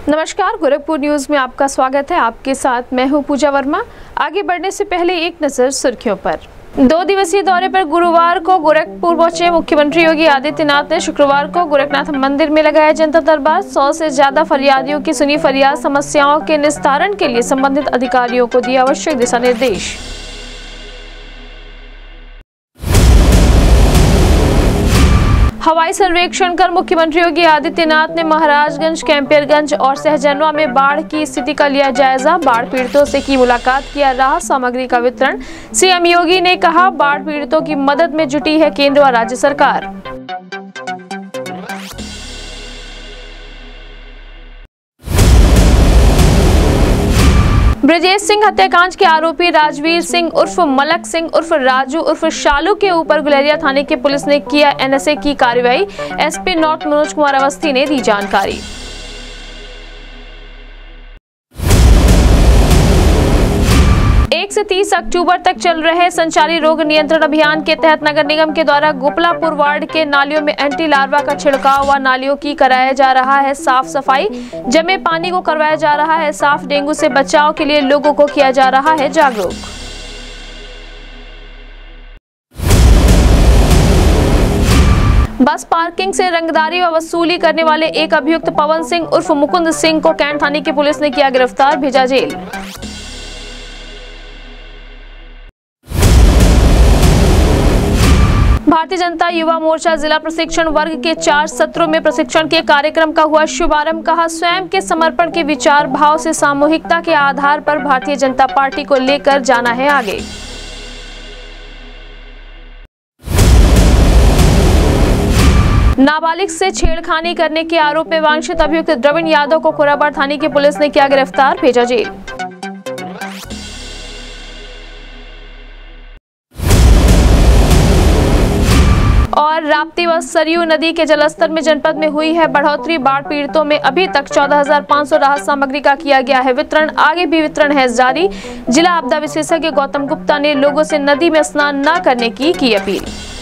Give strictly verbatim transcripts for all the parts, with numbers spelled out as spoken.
नमस्कार, गोरखपुर न्यूज में आपका स्वागत है। आपके साथ मैं हूं पूजा वर्मा। आगे बढ़ने से पहले एक नजर सुर्खियों पर। दो दिवसीय दौरे पर गुरुवार को गोरखपुर पहुंचे मुख्यमंत्री योगी आदित्यनाथ ने शुक्रवार को गोरखनाथ मंदिर में लगाया जनता दरबार। सौ से ज्यादा फरियादियों की सुनी फरियाद, समस्याओं के निस्तारण के लिए संबंधित अधिकारियों को दिए आवश्यक दिशा निर्देश। हवाई सर्वेक्षण कर मुख्यमंत्री योगी आदित्यनाथ ने महाराजगंज, कैंपियरगंज और सहजनवा में बाढ़ की स्थिति का लिया जायजा। बाढ़ पीड़ितों से की मुलाकात, किया राहत सामग्री का वितरण। सीएम योगी ने कहा, बाढ़ पीड़ितों की मदद में जुटी है केंद्र व राज्य सरकार। ब्रजेश सिंह हत्याकांड के आरोपी राजवीर सिंह उर्फ मलक सिंह उर्फ राजू उर्फ शालू के ऊपर गुलेरिया थाने की पुलिस ने किया एनएसए की कार्रवाई। एसपी नॉर्थ मनोज कुमार अवस्थी ने दी जानकारी। एक से तीस अक्टूबर तक चल रहे संचारी रोग नियंत्रण अभियान के तहत नगर निगम के द्वारा गोपलापुर वार्ड के नालियों में एंटी लार्वा का छिड़काव व नालियों की कराया जा रहा है साफ सफाई। जमे पानी को करवाया जा रहा है साफ। डेंगू से बचाव के लिए लोगों को किया जा रहा है जागरूक। बस पार्किंग से रंगदारी व वसूली करने वाले एक अभियुक्त पवन सिंह उर्फ मुकुंद सिंह को कैंट थाने की पुलिस ने किया गिरफ्तार, भेजा जेल। भारतीय जनता युवा मोर्चा जिला प्रशिक्षण वर्ग के चार सत्रों में प्रशिक्षण के कार्यक्रम का हुआ शुभारंभ। कहा, स्वयं के समर्पण के विचार भाव से सामूहिकता के आधार पर भारतीय जनता पार्टी को लेकर जाना है आगे। नाबालिग से छेड़खानी करने के आरोप में वांछित अभियुक्त द्रविण यादव को कोराबार थाने की पुलिस ने किया गिरफ्तार, भेजा जेल। और राप्ती व सरयू नदी के जलस्तर में जनपद में हुई है बढ़ोतरी। बाढ़ पीड़ितों में अभी तक चौदह हजार पाँच सौ राहत सामग्री का किया गया है वितरण। आगे भी वितरण है जारी। जिला आपदा विशेषज्ञ गौतम गुप्ता ने लोगों से नदी में स्नान न करने की की अपील।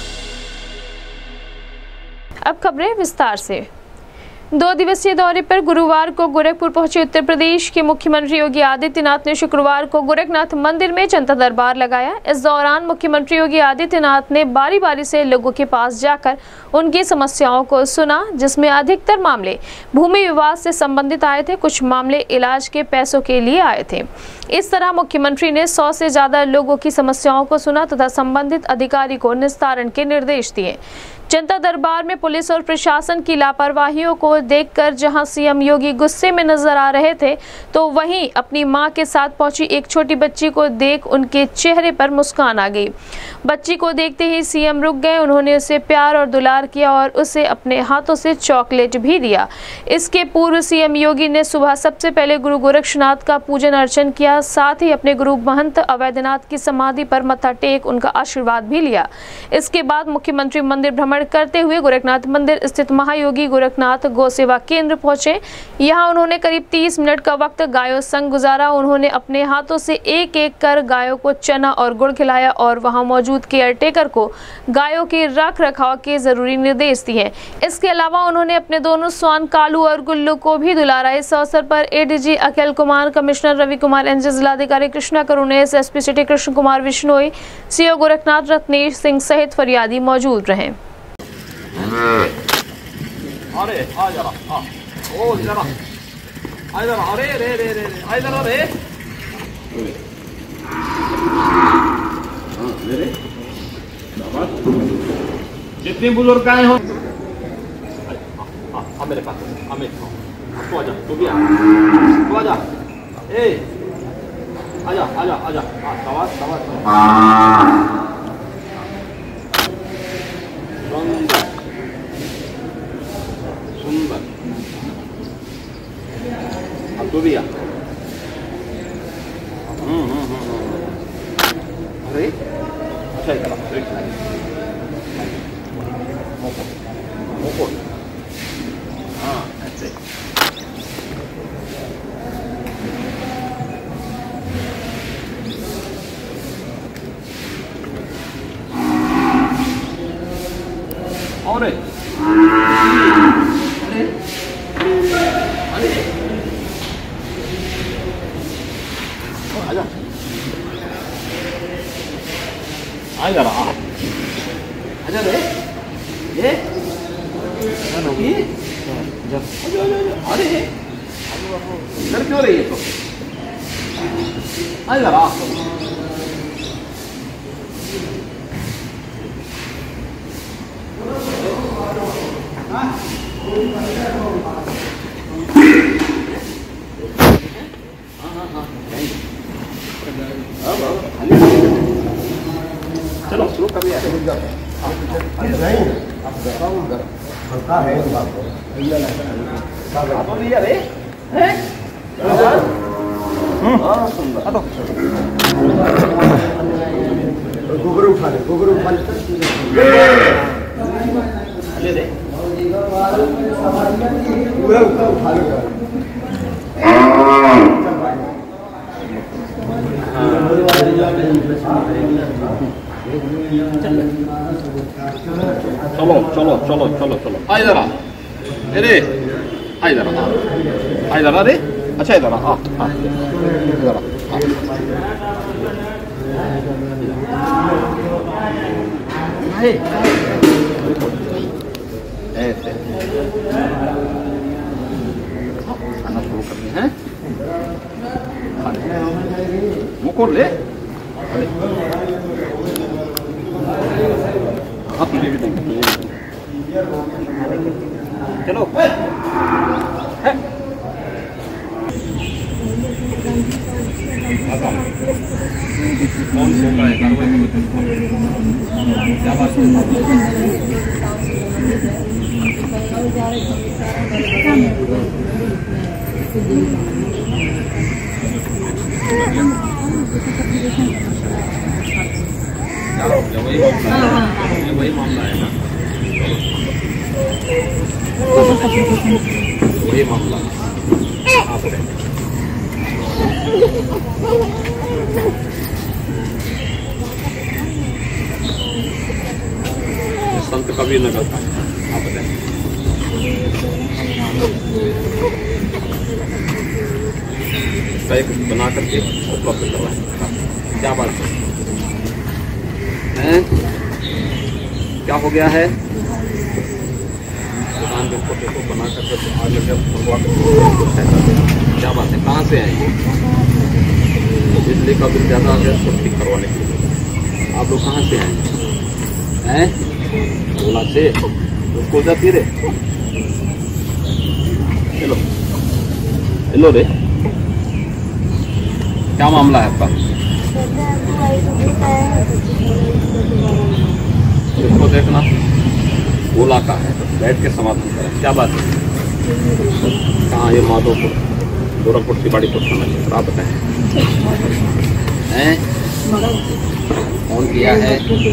अब खबरें विस्तार से। दो दिवसीय दौरे पर गुरुवार को गोरखपुर पहुंचे उत्तर प्रदेश के मुख्यमंत्री योगी आदित्यनाथ ने शुक्रवार को गोरखनाथ मंदिर में जनता दरबार लगाया। इस दौरान मुख्यमंत्री योगी आदित्यनाथ ने बारी बारी से लोगों के पास जाकर उनकी समस्याओं को सुना, जिसमें अधिकतर मामले भूमि विवाद से संबंधित आए थे, कुछ मामले इलाज के पैसों के लिए आए थे। इस तरह मुख्यमंत्री ने सौ से ज्यादा लोगों की समस्याओं को सुना तथा संबंधित अधिकारी को निस्तारण के निर्देश दिए। जनता दरबार में पुलिस और प्रशासन की लापरवाहियों को देखकर जहां सीएम योगी गुस्से में नजर आ रहे थे, तो वहीं अपनी मां के साथ पहुंची एक छोटी बच्ची को देख उनके चेहरे पर मुस्कान आ गई। बच्ची को देखते ही सीएम रुक गए। उन्होंने उसे प्यार और दुलार किया और उसे अपने हाथों से चॉकलेट भी दिया। इसके पूर्व सीएम योगी ने सुबह सबसे पहले गुरु गोरक्षनाथ का पूजन अर्चन किया, साथ ही अपने गुरु महंत अवैधनाथ की समाधि पर मत्था टेक उनका आशीर्वाद भी लिया। इसके बाद मुख्यमंत्री मंदिर भ्रमण करते हुए गोरखनाथ मंदिर स्थित महायोगी गोरखनाथ गौ सेवा केंद्र पहुंचे। यहां उन्होंने करीब तीस मिनट का वक्त गायों संग गुजारा। उन्होंने अपने हाथों से एक एक कर गायों को चना और गुड़ खिलाया और वहां मौजूद केयरटेकर को गायों के रख रखाव के जरूरी निर्देश दिए। इसके अलावा उन्होंने अपने दोनों स्वान कालू और गुल्लू को भी दुलारा। इस अवसर पर ADG Akhil Kumar, commissioner Ravi Kumar N J, जिलाधिकारी Krishna Karunesh, SP city Krishna Kumar Vishnoi, CO Gorakhnath Ratnesh Singh सहित फरियादी मौजूद रहे। अरे आ जरा, आ ओ जरा आ जरा, अरे रे रे रे आ जरा रे हां रे बाबा, जितने बुजुर्ग आए हो आ मेरे पास आ मेरे पास तू आजा, तू भी आ, तू आजा, ए आजा आजा आजा, आ सवार सवार सुंदर, अब तो भी आ। हम्म हम्म हम्म अरे अच्छा है, चला ठीक है। मोको मोको हाँ ऐसे और अरे अरे आ जरा आ आजा रे ये ये अरे इधर क्यों रही है तो आ जरा चलो शुरू कर लिया गोबर उठा ले गोबर उठा ले दे उठा ले चलो चलो चलो चलो चलो आ इधर आ अरे आ इधर आ आ इधर आ रे अच्छा इधर आ हाँ इधर आ ऐसे खाना शुरू करते हैं मुँह खोल ले हाँ तुझे भी देंगे चलो कौन सो का है कार्रवाई क्या बात वही वही मामला है ना वही मामला आप संत कबीर नगर का आप बताएं इसका एक बना करके उपलब्ध करवाएं क्या बात है हैं? क्या हो गया है दुकान के फोटो को बना करके आग लगे क्या बात है कहाँ से आएंगे बिजली का बिल ज़्यादा आ गया उसको ठीक करवाने के लिए आप लोग कहाँ से आएंगे हैं ओला से उसको जाती रे चलो हेलो रे क्या मामला है आपका इसको देखना ओला का है बैठ के समाधान करें क्या बात है कहाँ ये माधोपुर गोरखपुर सिवाड़ीपुर थाना क्षेत्र आप बताएं हैं कौन किया है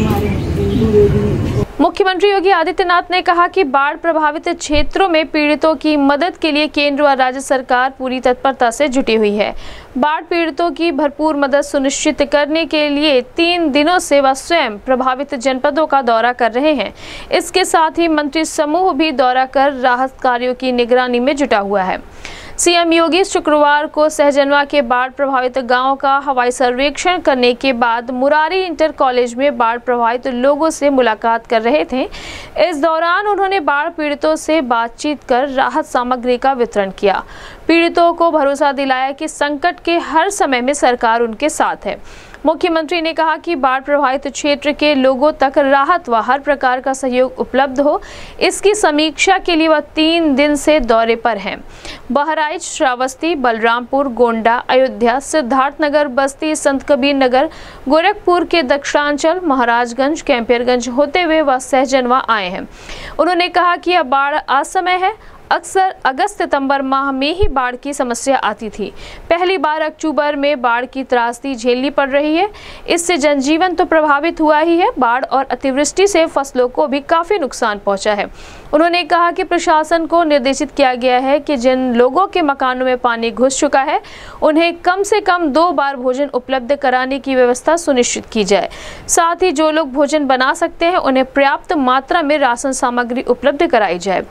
मुख्यमंत्री योगी आदित्यनाथ ने कहा कि बाढ़ प्रभावित क्षेत्रों में पीड़ितों की मदद के लिए केंद्र व राज्य सरकार पूरी तत्परता से जुटी हुई है। बाढ़ पीड़ितों की भरपूर मदद सुनिश्चित करने के लिए तीन दिनों से वह स्वयं प्रभावित जनपदों का दौरा कर रहे हैं। इसके साथ ही मंत्री समूह भी दौरा कर राहत कार्यों की निगरानी में जुटा हुआ है। सीएम योगी शुक्रवार को सहजनवा के बाढ़ प्रभावित गांवों का हवाई सर्वेक्षण करने के बाद मुरारी इंटर कॉलेज में बाढ़ प्रभावित लोगों से मुलाकात कर रहे थे। इस दौरान उन्होंने बाढ़ पीड़ितों से बातचीत कर राहत सामग्री का वितरण किया। पीड़ितों को भरोसा दिलाया कि संकट के हर समय में सरकार उनके साथ है। मुख्यमंत्री ने कहा कि बाढ़ प्रभावित क्षेत्र के लोगों तक राहत व हर प्रकार का सहयोग उपलब्ध हो, इसकी समीक्षा के लिए वह तीन दिन से दौरे पर हैं। बहराइच, श्रावस्ती, बलरामपुर, गोंडा, अयोध्या, सिद्धार्थनगर, बस्ती, संत कबीर नगर, गोरखपुर के दक्षिणांचल, महाराजगंज, कैंपियरगंज होते हुए वह सहजनवा आए हैं। उन्होंने कहा कि यह बाढ़ असमय है। अक्सर अगस्त सितंबर माह में ही बाढ़ की समस्या आती थी। पहली बार अक्टूबर में बाढ़ की त्रासदी झेलनी पड़ रही है। इससे जनजीवन तो प्रभावित हुआ ही है, बाढ़ और अतिवृष्टि से फसलों को भी काफी नुकसान पहुंचा है। उन्होंने कहा कि प्रशासन को निर्देशित किया गया है कि जिन लोगों के मकानों में पानी घुस चुका है उन्हें कम से कम दो बार भोजन उपलब्ध कराने की व्यवस्था सुनिश्चित की जाए। साथ ही जो लोग भोजन बना सकते हैं उन्हें पर्याप्त मात्रा में राशन सामग्री उपलब्ध कराई जाए।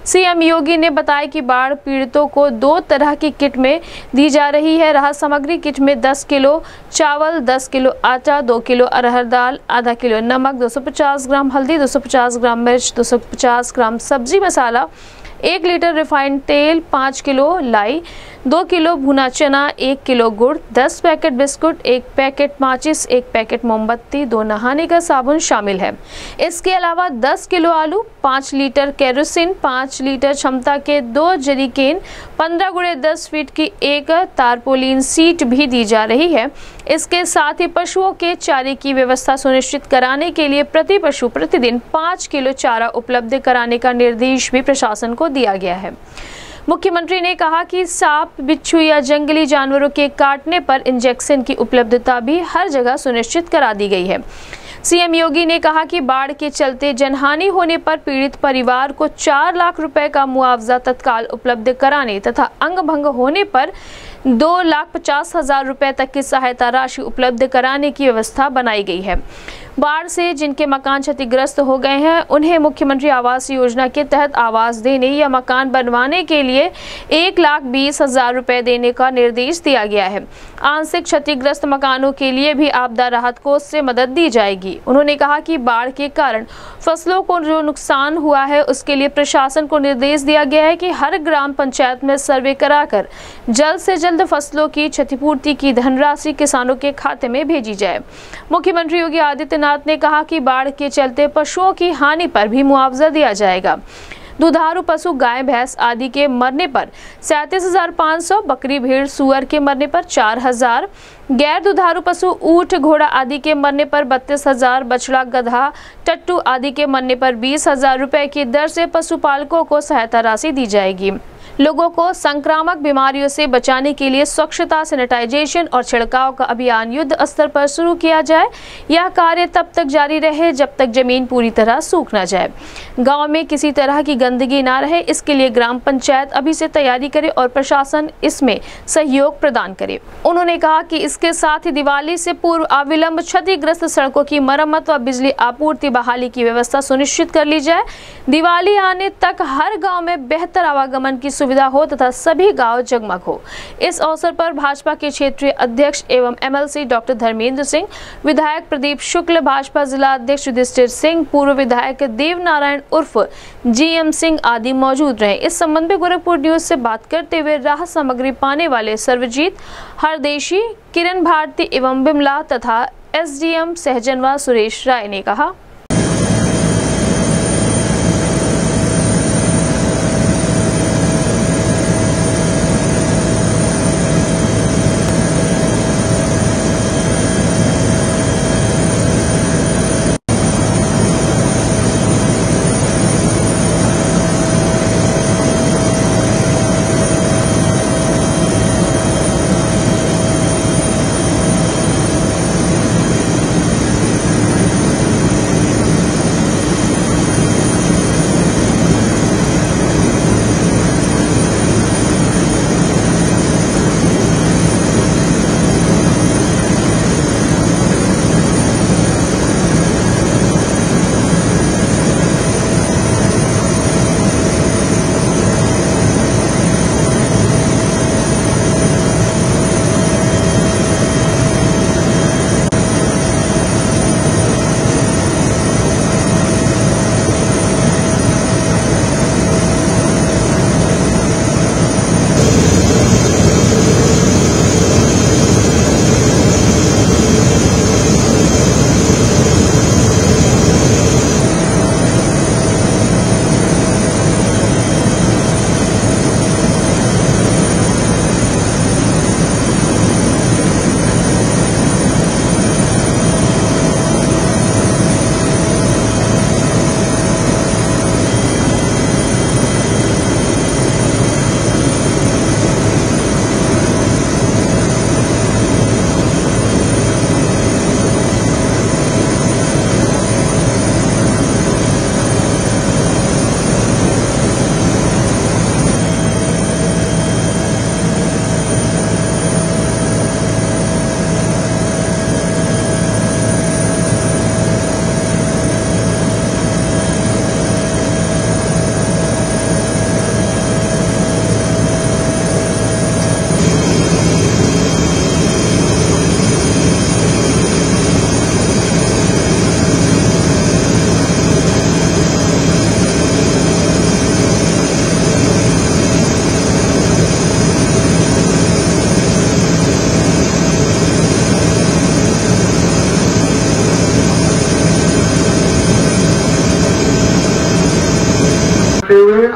सीएम योगी ने बताया कि बाढ़ पीड़ितों को दो तरह की किट में दी जा रही है। राहत सामग्री किट में दस किलो चावल, दस किलो आटा, दो किलो अरहर दाल, आधा किलो नमक, दो सौ पचास ग्राम हल्दी, दो सौ पचास ग्राम मिर्च, दो सौ पचास ग्राम सब्जी मसाला, एक लीटर रिफाइंड तेल, पाँच किलो लाई, दो किलो भुना चना, एक किलो गुड़, दस पैकेट बिस्कुट, एक पैकेट माचिस, एक पैकेट मोमबत्ती, दो नहाने का साबुन शामिल है। इसके अलावा दस किलो आलू, पाँच लीटर केरोसिन, पाँच लीटर क्षमता के दो जरीकेन, पंद्रह गुणे दस फीट की एक तारपोलिन सीट भी दी जा रही है। इसके साथ ही पशुओं के चारे की व्यवस्था सुनिश्चित कराने के लिए प्रति पशु प्रतिदिन पाँच किलो चारा उपलब्ध कराने का निर्देश भी प्रशासन को दिया गया है। मुख्यमंत्री ने कहा कि सांप, बिच्छू या जंगली जानवरों के काटने पर इंजेक्शन की उपलब्धता भी हर जगह सुनिश्चित करा दी गई है। सीएम योगी ने कहा कि बाढ़ के चलते जनहानि होने पर पीड़ित परिवार को चार लाख रुपए का मुआवजा तत्काल उपलब्ध कराने तथा अंग भंग होने पर दो लाख पचास हजार रुपए तक की सहायता राशि उपलब्ध कराने की व्यवस्था बनाई गई है। बाढ़ से जिनके मकान क्षतिग्रस्त हो गए हैं उन्हें मुख्यमंत्री आवास योजना के तहत आवास देने या मकान बनवाने के लिए एक लाख बीस हजार रुपए देने का निर्देश दिया गया है। आंशिक क्षतिग्रस्त मकानों के लिए भी आपदा राहत कोष से मदद दी जाएगी। उन्होंने कहा कि बाढ़ के कारण फसलों को जो नुकसान हुआ है उसके लिए प्रशासन को निर्देश दिया गया है कि हर ग्राम पंचायत में सर्वे कराकर जल्द से जल्द फसलों की क्षतिपूर्ति की धनराशि किसानों के खाते में भेजी जाए। मुख्यमंत्री योगी आदित्यनाथ ने कहा कि बाढ़ के चलते पशुओं की हानि पर भी मुआवजा दिया जाएगा। दुधारू पशु गाय, भैंस आदि के मरने पर सैंतीस हजार पाँच सौ, बकरी, भेड़, सुअर के मरने पर चार हजार, गैर दुधारू पशु ऊंट, घोड़ा आदि के मरने पर बत्तीस हजार, बछड़ा, गधा, टट्टू आदि के मरने पर बीस हजार रुपए की दर से पशुपालकों को सहायता राशि दी जाएगी। लोगों को संक्रामक बीमारियों से बचाने के लिए स्वच्छता, सैनिटाइजेशन और छिड़काव का अभियान युद्ध स्तर पर शुरू किया जाए। यह कार्य तब तक जारी रहे जब तक जमीन पूरी तरह सूख न जाए। गांव में किसी तरह की गंदगी ना रहे, इसके लिए ग्राम पंचायत अभी से तैयारी करे और प्रशासन इसमें सहयोग प्रदान करे। उन्होंने कहा कि इसके साथ ही दिवाली से पूर्व अविलंब क्षतिग्रस्त सड़कों की मरम्मत व बिजली आपूर्ति बहाली की व्यवस्था सुनिश्चित कर ली जाए। दिवाली आने तक हर गाँव में बेहतर आवागमन की सुविधा हो तथा सभी गांव जगमग हो। इस अवसर पर भाजपा के क्षेत्रीय अध्यक्ष एवं एमएलसी डॉक्टर धर्मेंद्र सिंह, विधायक प्रदीप शुक्ल, भाजपा जिला अध्यक्ष युधिष्ठिर सिंह, पूर्व विधायक देव नारायण उर्फ जीएम सिंह आदि मौजूद रहे। इस संबंध में गोरखपुर न्यूज से बात करते हुए राहत सामग्री पाने वाले सर्वजीत, हरदेशी, किरण भारती एवं बिमला तथा एसडीएम सहजनवा सुरेश राय ने कहा,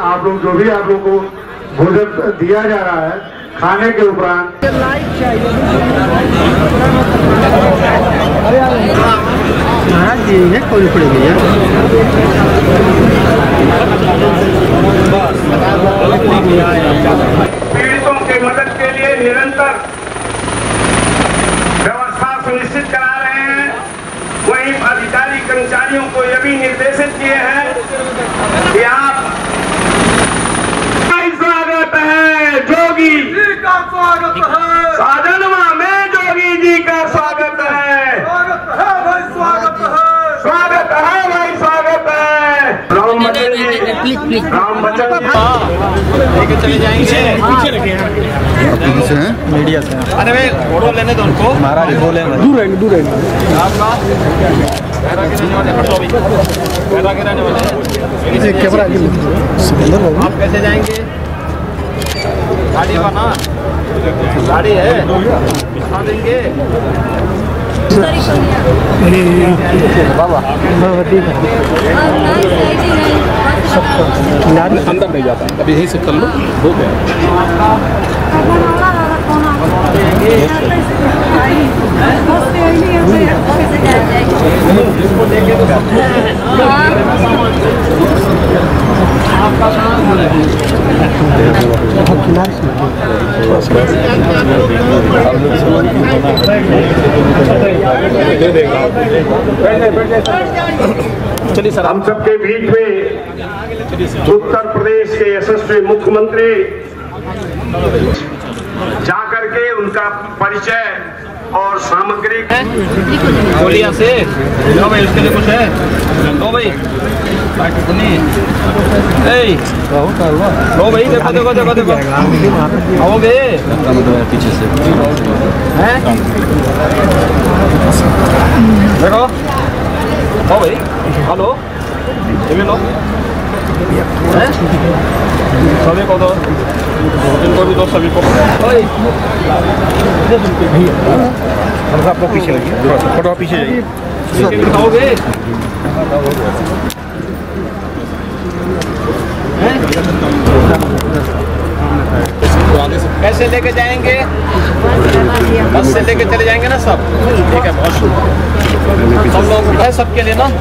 आप लोग जो भी आप लोग को भोजन दिया जा रहा है खाने के उपरांत पीड़ितों की मदद के लिए निरंतर व्यवस्था सुनिश्चित करा रहे हैं। वहीं अधिकारी कर्मचारियों को यह भी निर्देशित किए हैं कि आप स्वागत है जोगी जी का स्वागत है, साधनवा में जोगी जी का स्वागत है, स्वागत है भाई, स्वागत है, स्वागत है भाई, स्वागत है। राम बचन राम बचन लेके चले जाएंगे, पीछे रखे हैं मीडिया से। अरे भाई फोटो लेने दो उनको, महाराज बोले दूर रहेंगे, दूर रहेंगे। आपका कैमरा के रहने वाले हटो अभी, कैमरा के रहने वाले कैमरा आप कैसे जाएंगे? गाड़ी बना, गाड़ी है, बिठा देंगे बाबा। अंदर नहीं जाता, अभी यहीं से कर लो, हो गया। चलिए सर, हम सबके बीच में उत्तर प्रदेश के यशस्वी मुख्यमंत्री जाकर के उनका परिचय और सामग्री गोलियां से लो भाई, उसके लिए कुछ है लो भाई, लो भाई, देखो देखो देखो देखो आओगे पीछे से हैं, देखो लो भाई, हेलो ये भी लो हैं, सभी को दो, इनको भी दो, सभी को। आप लोग पीछे लगिए, फोटो पीछे जाइए, दिखाओगे कैसे लेके जाएंगे? बस से लेके चले जाएंगे ना सब, ठीक है, बहुत शुक्रिया। सब लोग है सबके लिए ना।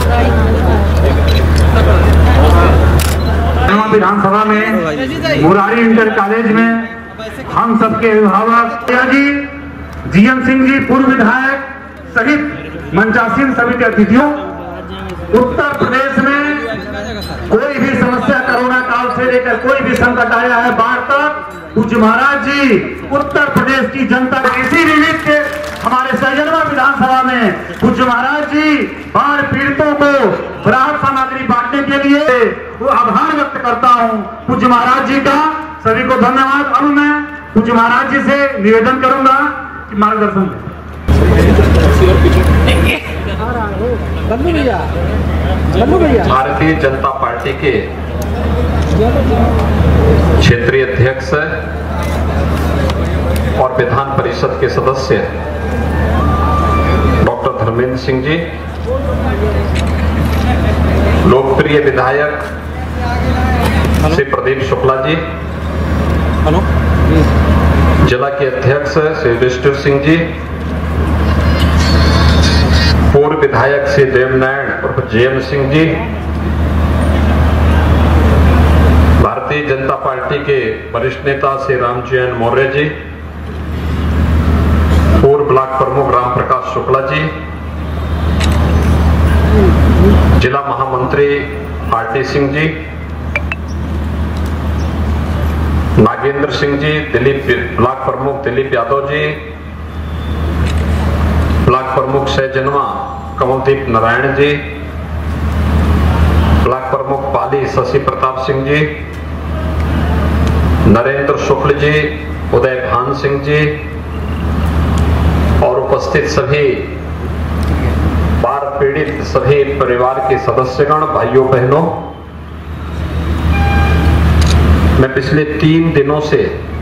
विधानसभा में मुरारी इंटर कॉलेज में हम सबके अभिभावक जी जीएम सिंह जी पूर्व विधायक सहित मंचासीन सभी के अतिथियों, उत्तर प्रदेश में कोई भी समस्या कोरोना काल से लेकर कोई भी संकट आया है बाढ़ तक, पूज्य महाराज जी उत्तर प्रदेश की जनता इसी निमित्त के हमारे सहजनवा विधानसभा में पूज्य महाराज जी बाढ़ पीड़ितों को राहत सामग्री बांटने के लिए वो आभार व्यक्त करता हूँ पूज्य महाराज जी का। सभी को धन्यवाद। अब मैं पूज्य महाराज जी से निवेदन करूंगा कि मार्गदर्शन भारतीय जनता पार्टी के क्षेत्रीय अध्यक्ष और विधान परिषद के सदस्य डॉक्टर धर्मेंद्र सिंह जी, लोकप्रिय विधायक श्री प्रदीप शुक्ला जी, जिला के अध्यक्ष श्री युधिष्ठिर सिंह जी, पूर्व विधायक श्री देवनारायण उर्फ जेएम सिंह जी, भारतीय जनता पार्टी के वरिष्ठ नेता श्री रामचंद्र मौर्य जी, पूर्व ब्लॉक प्रमुख राम प्रकाश शुक्ला जी, जिला महामंत्री आरटी सिंह जी, नागेंद्र सिंह जी, दिलीप ब्लॉक प्रमुख दिलीप यादव जी, ब्लॉक प्रमुख सहजनवा कमलदीप नारायण जी, ब्लॉक प्रमुख पाली शशि प्रताप सिंह जी, नरेंद्र शुक्ल जी, उदय भान सिंह जी और उपस्थित सभी बाढ़ पीड़ित सभी परिवार के सदस्यगण, भाइयों बहनों, मैं पिछले तीन दिनों से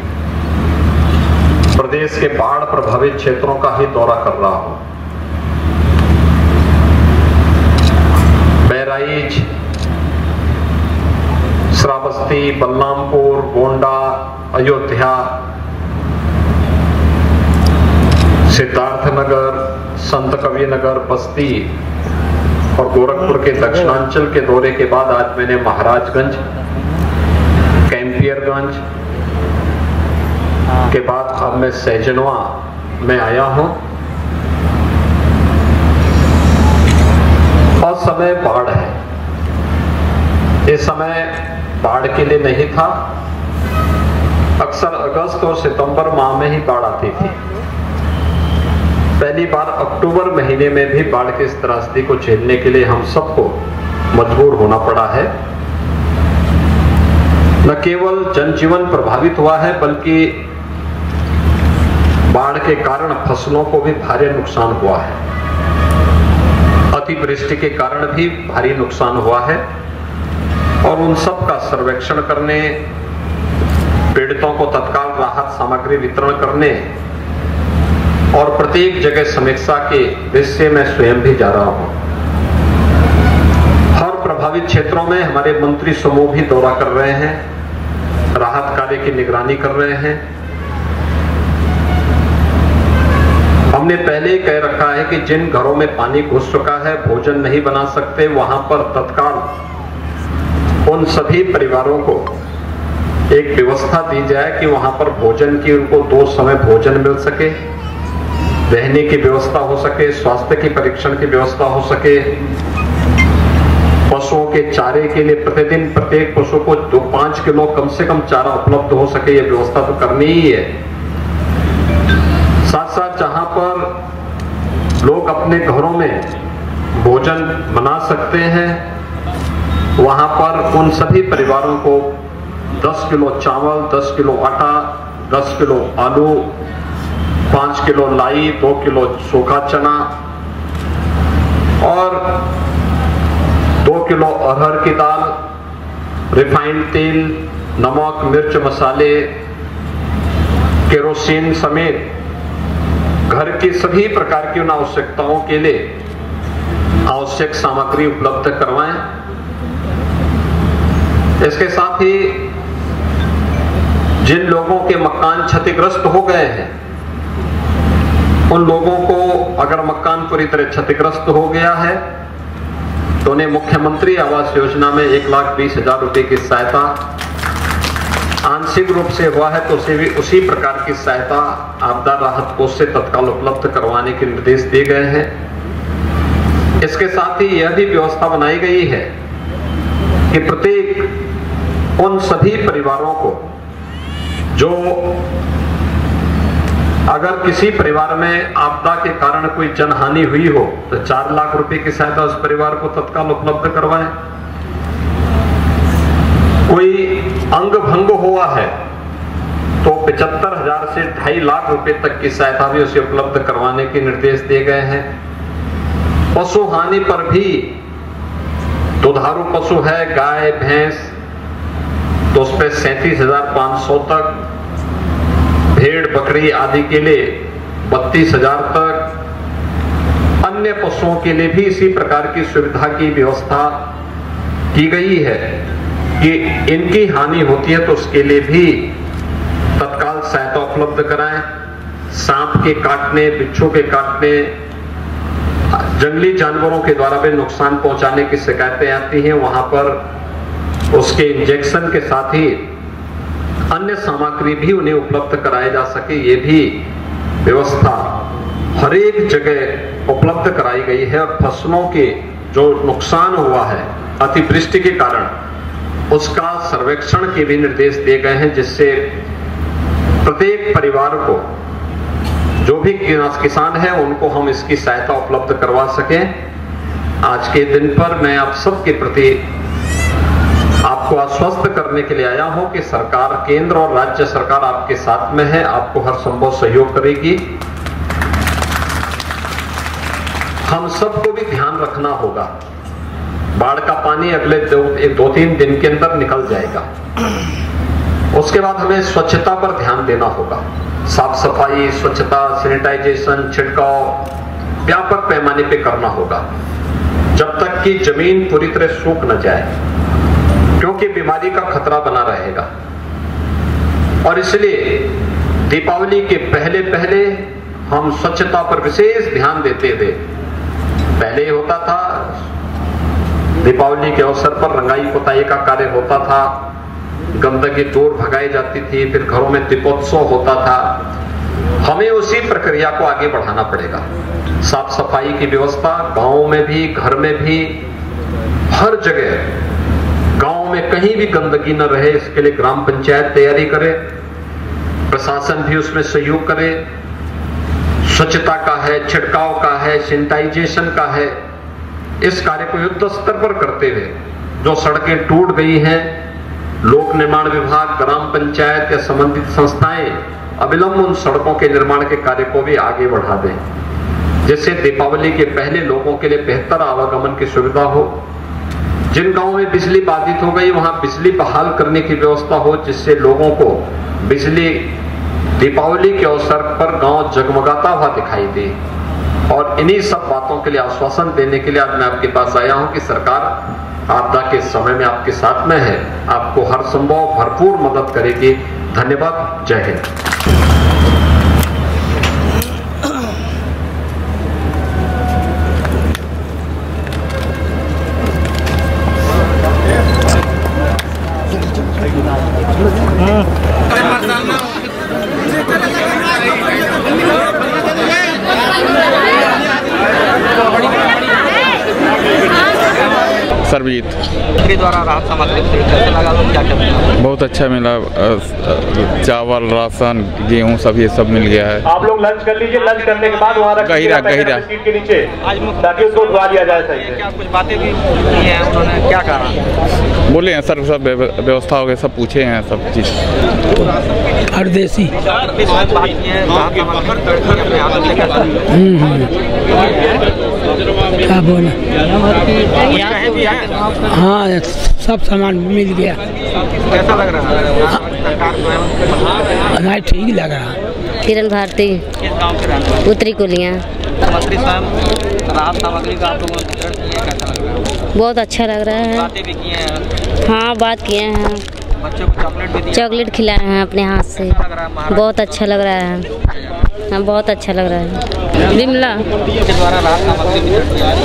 प्रदेश के बाढ़ प्रभावित क्षेत्रों का ही दौरा कर रहा हूं। बहराइच, श्रावस्ती बस्ती, बलरामपुर, गोंडा, अयोध्या, सिद्धार्थनगर, संत कबीर नगर, बस्ती और गोरखपुर के दक्षिणांचल के दौरे के बाद आज मैंने महाराजगंज, कैंपियरगंज के बाद अब मैं सहजनवा में आया हूं। और समय बाढ़ है, इस समय बाढ़ के लिए नहीं था। अक्सर अगस्त और सितंबर माह में ही बाढ़ आती थी। पहली बार अक्टूबर महीने में भी बाढ़ की इस त्रासदी को झेलने के लिए हम सबको मजबूर होना पड़ा है। न केवल जनजीवन प्रभावित हुआ है बल्कि बाढ़ के कारण फसलों को भी भारी नुकसान हुआ है। अतिवृष्टि के कारण भी भारी नुकसान हुआ है और उन सब का सर्वेक्षण करने, पीड़ितों को तत्काल राहत सामग्री वितरण करने और प्रत्येक जगह समीक्षा के दृश्य में स्वयं भी जा रहा हूं। हर प्रभावित क्षेत्रों में हमारे मंत्री समूह भी दौरा कर रहे हैं, राहत कार्य की निगरानी कर रहे हैं। हमने पहले ही कह रखा है कि जिन घरों में पानी घुस चुका है, भोजन नहीं बना सकते, वहां पर तत्काल उन सभी परिवारों को एक व्यवस्था दी जाए कि वहां पर भोजन की, उनको दो समय भोजन मिल सके, रहने की व्यवस्था हो सके, स्वास्थ्य की परीक्षण की व्यवस्था हो सके, पशुओं के चारे के लिए प्रतिदिन प्रत्येक पशु को दो पांच किलो कम से कम चारा उपलब्ध हो सके, यह व्यवस्था तो करनी ही है। साथ साथ जहां पर लोग अपने घरों में भोजन बना सकते हैं, वहां पर उन सभी परिवारों को दस किलो चावल, दस किलो आटा, दस किलो आलू, पांच किलो लाई, दो किलो सूखा चना और दो किलो अरहर की दाल, रिफाइंड तेल, नमक, मिर्च, मसाले, केरोसिन समेत घर की सभी प्रकार की उन आवश्यकताओं के लिए आवश्यक सामग्री उपलब्ध करवाएं। इसके साथ ही जिन लोगों के मकान क्षतिग्रस्त हो गए हैं, उन लोगों को अगर मकान पूरी तरह क्षतिग्रस्त हो गया है तो उन्हें मुख्यमंत्री आवास योजना में एक लाख बीस हजार रुपए की सहायता, आंशिक रूप से हुआ है तो उसे भी उसी प्रकार की सहायता आपदा राहत कोष से तत्काल उपलब्ध करवाने के निर्देश दिए गए हैं। इसके साथ ही यह भी व्यवस्था बनाई गई है कि प्रत्येक उन सभी परिवारों को जो अगर किसी परिवार में आपदा के कारण कोई जनहानि हुई हो तो चार लाख रुपए की सहायता उस परिवार को तत्काल उपलब्ध करवाएं। कोई अंग भंग हुआ है तो पचहत्तर हजार से ढाई लाख रुपए तक की सहायता भी उसे उपलब्ध करवाने के निर्देश दिए गए हैं। पशु हानि पर भी दुधारू पशु है, गाय भैंस, तो उस पर सैंतीस हजार पांच सौ तक, भेड़ बकरी आदि के लिए बत्तीस हजार तक, अन्य पशुओं के लिए भी इसी प्रकार की सुविधा की व्यवस्था की गई है कि इनकी हानि होती है तो उसके लिए भी तत्काल सहायता उपलब्ध कराएं। सांप के काटने, बिच्छू के काटने, जंगली जानवरों के द्वारा भी नुकसान पहुंचाने की शिकायतें आती हैं, वहां पर उसके इंजेक्शन के साथ ही अन्य सामग्री भी उन्हें उपलब्ध कराए जा सके, ये भी व्यवस्था हर एक जगह उपलब्ध कराई गई है। और फसलों के जो नुकसान हुआ है अतिवृष्टि के कारण, उसका सर्वेक्षण के भी निर्देश दिए गए हैं, जिससे प्रत्येक परिवार को, जो भी किसान है, उनको हम इसकी सहायता उपलब्ध करवा सकें। आज के दिन पर मैं आप सबके प्रति आपको आश्वस्त करने के लिए आया हूं कि सरकार, केंद्र और राज्य सरकार आपके साथ में है, आपको हर संभव सहयोग करेगी। हम सबको भी ध्यान रखना होगा, बाढ़ का पानी अगले दो, एक दो तीन दिन के अंदर निकल जाएगा। उसके बाद हमें स्वच्छता पर ध्यान देना होगा, साफ सफाई, स्वच्छता, सैनिटाइजेशन, छिड़काव व्यापक पैमाने पे करना होगा, जब तक कि जमीन पूरी तरह सूख न जाए। क्योंकि बीमारी का खतरा बना रहेगा। और इसलिए दीपावली के पहले पहले हम स्वच्छता पर विशेष ध्यान देते थे। पहले होता था दीपावली के अवसर पर रंगाई पुताई का कार्य होता था, गंदगी दूर भगाई जाती थी, फिर घरों में दीपोत्सव होता था। हमें उसी प्रक्रिया को आगे बढ़ाना पड़ेगा। साफ सफाई की व्यवस्था गांवों में भी, घर में भी, हर जगह गांव में कहीं भी गंदगी न रहे, इसके लिए ग्राम पंचायत तैयारी करे, प्रशासन भी उसमें सहयोग करे। स्वच्छता का है, छिड़काव का है, सैनिटाइजेशन का है। इस कार्य को युद्ध स्तर पर करते हुए जो सड़कें टूट गई हैं, लोक निर्माण विभाग, ग्राम पंचायत या संबंधित संस्थाएं अविलंब उन सड़कों के निर्माण के कार्य को भी आगे बढ़ा दें, जिससे दीपावली के पहले लोगों के लिए बेहतर आवागमन की सुविधा हो। जिन गांवों में बिजली बाधित हो गई वहां बिजली बहाल करने की व्यवस्था हो, जिससे लोगों को बिजली दीपावली के अवसर पर गांव जगमगाता हुआ दिखाई दे। और इन्हीं सब बातों के लिए आश्वासन देने के लिए आज मैं आपके पास आया हूं कि सरकार आपदा के समय में आपके साथ में है, आपको हर संभव भरपूर मदद करेगी। धन्यवाद। जय हिंद। सर्वजीत के द्वारा राहत सामग्री कैसे लगा, तो क्या क्या बहुत अच्छा मिला। चावल, राशन, गेहूं सब ये सब मिल गया है। आप लोग लंच कर लीजिए, लंच करने के बाद वहाँ गहिरा गहिरा सीट के नीचे ताकि उसको धुआ लिया जाए सही से। क्या कुछ बातें भी की हैं उन्होंने, क्या कहा? बोले हैं सर, सब व्यवस्था हो गई, सब पूछे हैं सब चीज़। अर्देसी बात की है राहत सामग्री अपने हाथ लेकर क्या बोला, हाँ सब सामान मिल गया। कैसा लग रहा है? नहीं ठीक लग रहा। किरण भारती, किस गांव से रहते हैं? उत्तरी कुलियाँ। मंत्री स्वयं राहत सामग्री का आप लोगों ने वितरण किया, कैसा लग रहा है? बहुत अच्छा लग रहा है। बातें भी किए हैं? हाँ बात किए हैं, बच्चों को चॉकलेट भी दिया? चॉकलेट खिलाए हैं अपने हाथ से। बहुत अच्छा लग रहा है, हाँ बहुत अच्छा लग रहा है। विमला के द्वारा राहत सामग्री वितरण किया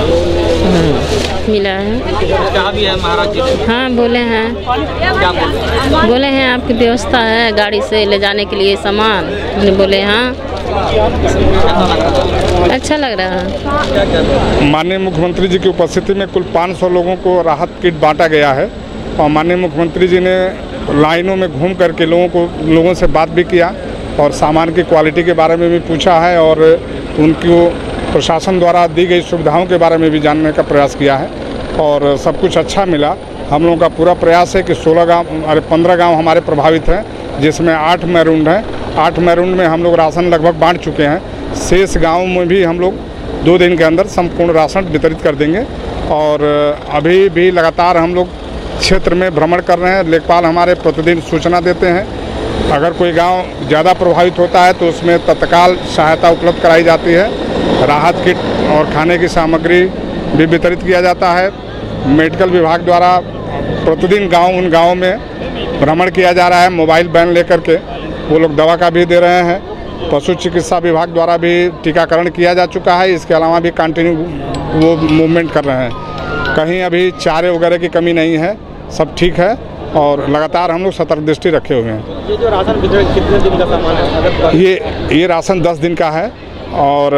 मिला है। क्या भी है महाराज जी? हाँ बोले हैं, क्या बोले? बोले हैं आपकी व्यवस्था है गाड़ी से ले जाने के लिए सामान। हमने बोले हाँ अच्छा लग रहा है। माननीय मुख्यमंत्री जी की उपस्थिति में कुल पाँच सौ लोगों को राहत किट बांटा गया है और माननीय मुख्यमंत्री जी ने लाइनों में घूम करके लोगों को लोगों से बात भी किया और सामान की क्वालिटी के बारे में भी पूछा है और उनको प्रशासन द्वारा दी गई सुविधाओं के बारे में भी जानने का प्रयास किया है और सब कुछ अच्छा मिला। हम लोगों का पूरा प्रयास है कि सोलह गांव अरे पंद्रह गांव हमारे प्रभावित हैं, जिसमें आठ मैरूंड हैं। आठ मैरूंड में हम लोग राशन लगभग बांट चुके हैं। शेष गाँव में भी हम लोग दो दिन के अंदर संपूर्ण राशन वितरित कर देंगे और अभी भी लगातार हम लोग क्षेत्र में भ्रमण कर रहे हैं। लेखपाल हमारे प्रतिदिन सूचना देते हैं, अगर कोई गांव ज़्यादा प्रभावित होता है तो उसमें तत्काल सहायता उपलब्ध कराई जाती है। राहत किट और खाने की सामग्री भी वितरित किया जाता है। मेडिकल विभाग द्वारा प्रतिदिन गांव उन गांवों में भ्रमण किया जा रहा है, मोबाइल वैन लेकर के वो लोग दवा का भी दे रहे हैं। पशु चिकित्सा विभाग द्वारा भी टीकाकरण किया जा चुका है। इसके अलावा भी कंटिन्यू वो मूवमेंट कर रहे हैं। कहीं अभी चारे वगैरह की कमी नहीं है, सब ठीक है और लगातार हम लोग सतर्क दृष्टि रखे हुए हैं। ये जो राशन वितरण कितने दिन का सामान है? ये ये राशन दस दिन का है और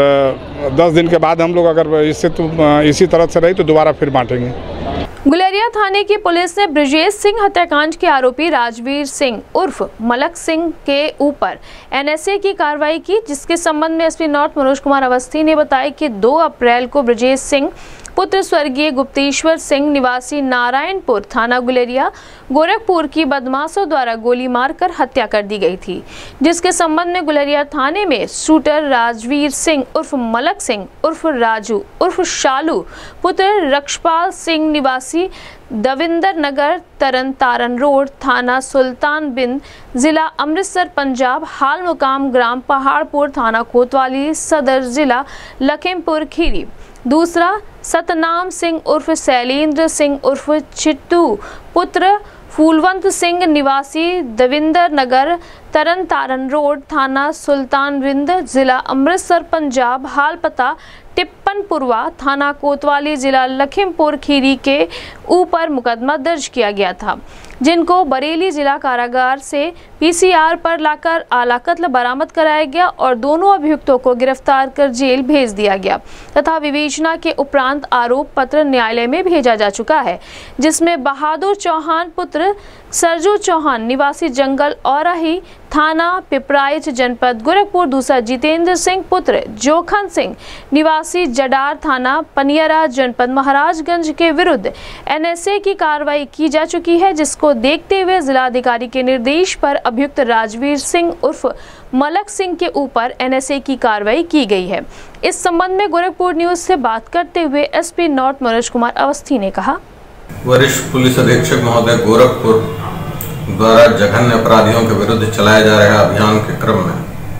दस दिन के बाद हम लोग अगर इससे तो इसी तरह से रही तो दोबारा फिर बांटेंगे। गुलेरिया थाने की पुलिस ने ब्रजेश सिंह हत्याकांड के आरोपी राजवीर सिंह उर्फ मलक सिंह के ऊपर एन एस ए की कार्रवाई की, जिसके संबंध में S P north Manoj Kumar Awasthi ने बताया कि दो अप्रैल को ब्रजेश सिंह पुत्र स्वर्गीय गुप्तेश्वर सिंह निवासी नारायणपुर थाना गुलेरिया गोरखपुर की बदमाशों द्वारा गोली मारकर हत्या कर दी गई थी, जिसके संबंध में गुलेरिया थाने में शूटर राजवीर सिंह उर्फ मलक सिंह उर्फ राजू उर्फ शालू पुत्र रक्षपाल सिंह निवासी दविंदर नगर तरन तारन रोड थाना सुल्तान बिंद जिला अमृतसर पंजाब हाल मुकाम ग्राम पहाड़पुर थाना कोतवाली सदर जिला लखीमपुर खीरी। दूसरा सतनाम सिंह उर्फ शैलेंद्र सिंह उर्फ चिट्टू पुत्र फूलवंत सिंह निवासी दविंदर नगर तरन तारन रोड थाना सुल्तानविंद जिला अमृतसर पंजाब हाल पता टिप्पनपुरवा थाना कोतवाली जिला लखीमपुर खीरी के ऊपर मुकदमा दर्ज किया गया था, जिनको बरेली जिला कारागार से पीसीआर पर लाकर आला कत्ल बरामद कराया गया और दोनों अभियुक्तों को गिरफ्तार कर जेल भेज दिया गया तथा विवेचना के उपरांत आरोप पत्र न्यायालय में भेजा जा चुका है, जिसमें बहादुर चौहान पुत्र सरजू चौहान निवासी जंगल औराही थाना पिपराइच जनपद गोरखपुर, दूसरा जितेंद्र सिंह पुत्र जोखन सिंह निवासी जडार थाना पनियरा जनपद महाराजगंज के विरुद्ध एनएसए की कार्रवाई की जा चुकी है, जिसको देखते हुए जिलाधिकारी के निर्देश पर अभियुक्त राजवीर सिंह उर्फ मलक सिंह के ऊपर एनएसए की कार्रवाई की गई है। इस संबंध में गोरखपुर न्यूज से बात करते हुए एसपी नॉर्थ मनोज कुमार अवस्थी ने कहा, वरिष्ठ पुलिस अधीक्षक महोदय गोरखपुर द्वारा जघन्य अपराधियों के विरुद्ध चलाए जा रहे अभियान के क्रम में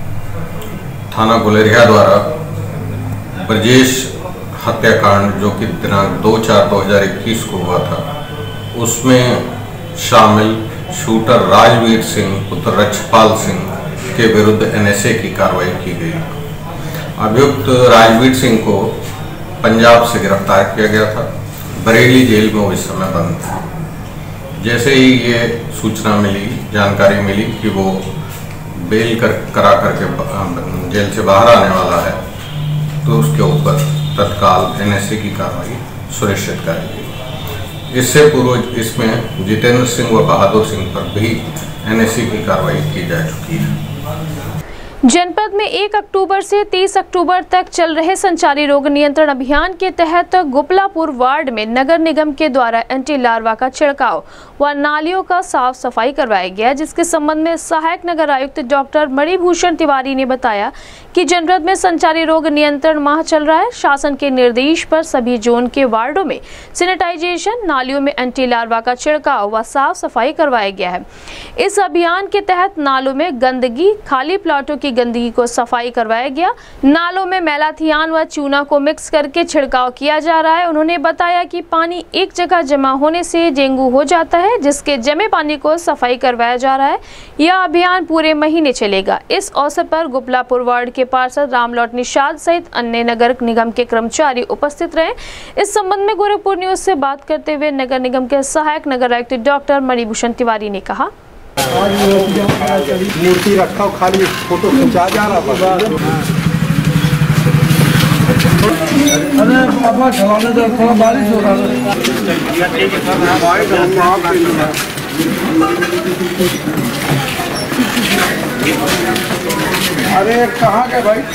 थाना गुलेरिया द्वारा ब्रजेश हत्याकांड जो कि दिनांक दो चार दो हजार इक्कीस को हुआ था, उसमें शामिल शूटर राजवीर सिंह पुत्र रक्षपाल सिंह के विरुद्ध एनएसए की कार्रवाई की गई। अभियुक्त राजवीर सिंह को पंजाब से गिरफ्तार किया गया था, बरेली जेल में वो इस समय बंद था। जैसे ही ये सूचना मिली, जानकारी मिली कि वो बेल कर करा करके जेल से बाहर आने वाला है, तो उसके ऊपर तत्काल एनएसए की कार्रवाई सुनिश्चित कर दी। इससे पूर्व इसमें जितेंद्र सिंह व बहादुर सिंह पर भी एनएसए की कार्रवाई की जा चुकी है। जनपद में एक अक्टूबर से तीस अक्टूबर तक चल रहे संचारी रोग नियंत्रण अभियान के तहत गोपलापुर वार्ड में नगर निगम के द्वारा एंटी लार्वा का छिड़काव व नालियों का साफ सफाई करवाया गया, जिसके संबंध में सहायक नगर आयुक्त डॉक्टर मणिभूषण तिवारी ने बताया कि जनपद में संचारी रोग नियंत्रण माह चल रहा है। शासन के निर्देश पर सभी जोन के वार्डों में सैनिटाइजेशन, नालियों में एंटी लार्वा का छिड़काव व साफ सफाई करवाया गया है। इस अभियान के तहत नालों में गंदगी, खाली प्लाटों की गंदगी को सफाई करवाया गया। नालों में मैलाथियान व चूना को मिक्स करके छिड़काव किया जा रहा है। उन्होंने बताया कि पानी एक जगह जमा होने से डेंगू हो जाता है, जिसके जमे पानी को सफाई करवाया जा रहा है। यह अभियान पूरे महीने चलेगा। इस अवसर पर गोपलापुर वार्ड के पार्षद रामलौट निषाद सहित अन्य नगर निगम के कर्मचारी उपस्थित रहे। इस संबंध में गोरखपुर न्यूज से बात करते हुए नगर निगम के सहायक नगर आयुक्त डॉक्टर मणिभूषण तिवारी ने कहा, मूर्ति रखा खाली फोटो खिंचा जा रहा अरे बाबा चलाने दो, थोड़ा बारिश हो रहा अरे कहाँ गए भाई?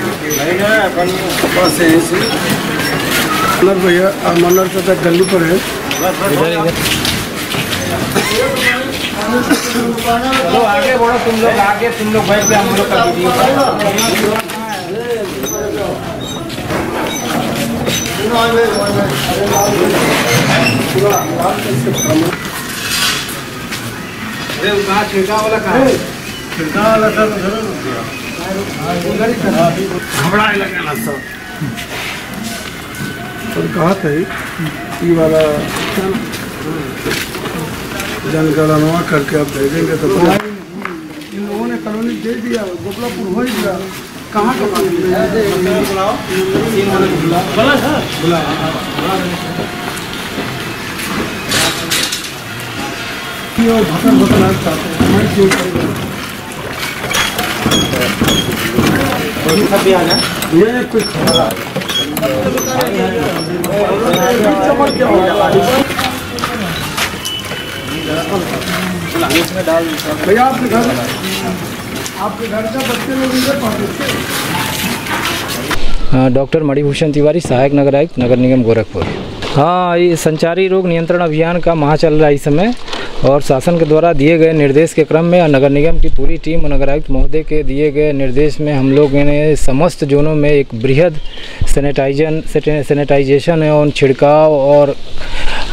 बस ऐसे मनर भैया मनर से तक गली पर है। चलो आगे बढ़ो, तुम लोग आगे, तुम लोग बैठ के हम लोग कर दीजिए। छिड़का वाला कहाँ है? छिड़का वाला सर घबरा लगा सब सर कहा था ये वाला जनगणना करके आप भेजेंगे तो इन लोगों ने कॉलोनी दे दिया, गोपलापुर हो गया। कहाँ का भटन भटन चाहते हैं ये कुछ भैया आपके घर आपके घर का बच्चे लोग डॉक्टर मणिभूषण तिवारी, सहायक नगर आयुक्त नगर निगम गोरखपुर। हाँ, ये संचारी रोग नियंत्रण अभियान का माह चल रहा है इस समय, और शासन के द्वारा दिए गए निर्देश के क्रम में नगर निगम की पूरी टीम और नगर आयुक्त महोदय के दिए गए निर्देश में हम लोगों ने समस्त जोनों में एक बृहद सैनिटाइजन सैनिटाइजेशन एवं छिड़काव और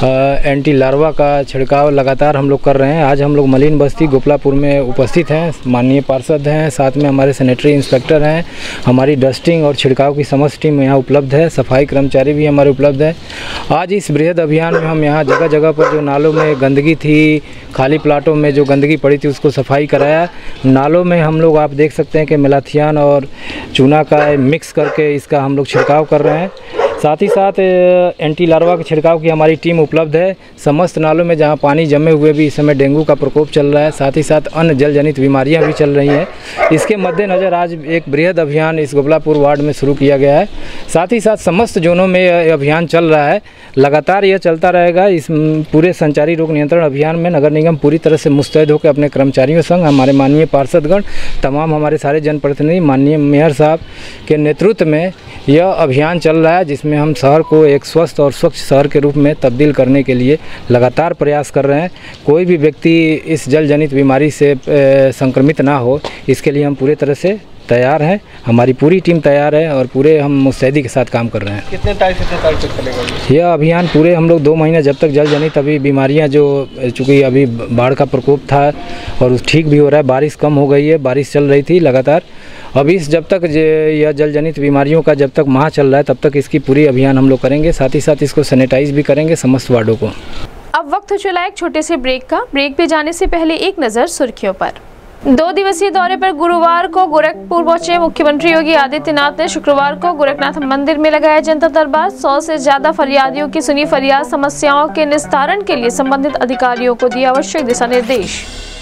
एंटी लार्वा का छिड़काव लगातार हम लोग कर रहे हैं। आज हम लोग मलिन बस्ती गोपलापुर में उपस्थित हैं। माननीय पार्षद हैं, साथ में हमारे सैनिटरी इंस्पेक्टर हैं, हमारी डस्टिंग और छिड़काव की समस्त टीम यहाँ उपलब्ध है, सफाई कर्मचारी भी हमारे उपलब्ध है। आज इस बृहद अभियान में हम यहाँ जगह जगह पर जो नालों में गंदगी थी, खाली प्लाटों में जो गंदगी पड़ी थी, उसको सफाई कराया। नालों में हम लोग आप देख सकते हैं कि मेलाथियान और चूना का मिक्स करके इसका हम लोग छिड़काव कर रहे हैं। साथ ही साथ एंटी लार्वा के छिड़काव की हमारी टीम उपलब्ध है। समस्त नालों में जहां पानी जमे हुए भी इस समय डेंगू का प्रकोप चल रहा है, साथ ही साथ अन्य जल जनित बीमारियां भी चल रही हैं। इसके मद्देनज़र आज एक बृहद अभियान इस गोपलापुर वार्ड में शुरू किया गया है। साथ ही साथ समस्त जोनों में यह अभियान चल रहा है, लगातार यह चलता रहेगा। इस पूरे संचारी रोग नियंत्रण अभियान में नगर निगम पूरी तरह से मुस्तैद होकर अपने कर्मचारियों संग हमारे माननीय पार्षदगण, तमाम हमारे सारे जनप्रतिनिधि, माननीय मेयर साहब के नेतृत्व में यह अभियान चल रहा है, जिसमें हम शहर को एक स्वस्थ और स्वच्छ शहर के रूप में तब्दील करने के लिए लगातार प्रयास कर रहे हैं। कोई भी व्यक्ति इस जल जनित बीमारी से संक्रमित ना हो, इसके लिए हम पूरे तरह से तैयार हैं। हमारी पूरी टीम तैयार है और पूरे हम मुस्तैदी के साथ काम कर रहे हैं। कितने तारीख से कितने तारीख तक चलेगा यह अभियान? पूरे हम लोग दो महीने, जब तक जल जनित अभी बीमारियां जो, चूँकि अभी बाढ़ का प्रकोप था और ठीक भी हो रहा है, बारिश कम हो गई है, बारिश चल रही थी लगातार। अब इस जब तक यह जल जनित बीमारियों का जब तक माह चल रहा है, तब तक इसकी पूरी अभियान हम लोग करेंगे। साथ ही साथ इसको सैनिटाइज भी करेंगे समस्त वार्डों को। अब वक्त हो चला एक छोटे से ब्रेक का। ब्रेक पे जाने से पहले एक नज़र सुर्खियों पर। दो दिवसीय दौरे पर गुरुवार को गोरखपुर पहुंचे मुख्यमंत्री योगी आदित्यनाथ ने शुक्रवार को गोरखनाथ मंदिर में लगाया जनता दरबार। सौ से ज्यादा फरियादियों की सुनी फरियाद, समस्याओं के निस्तारण के लिए संबंधित अधिकारियों को दिए आवश्यक दिशा निर्देश।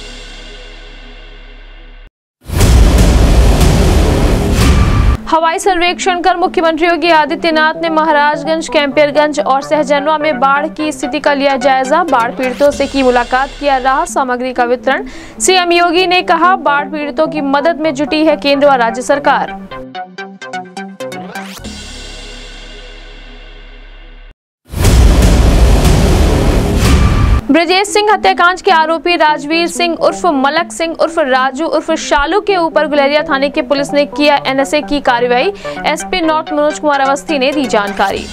हवाई सर्वेक्षण कर मुख्यमंत्री योगी आदित्यनाथ ने महाराजगंज, कैंपियरगंज और सहजनवा में बाढ़ की स्थिति का लिया जायजा। बाढ़ पीड़ितों से की मुलाकात, किया राहत सामग्री का वितरण। सीएम योगी ने कहा, बाढ़ पीड़ितों की मदद में जुटी है केंद्र व राज्य सरकार। ब्रजेश सिंह हत्याकांड के आरोपी राजवीर सिंह उर्फ मलक सिंह उर्फ राजू उर्फ शालू के ऊपर गुलेरिया थाने की पुलिस ने किया एनएसए की कार्रवाई। एसपी नॉर्थ मनोज कुमार अवस्थी ने दी जानकारी।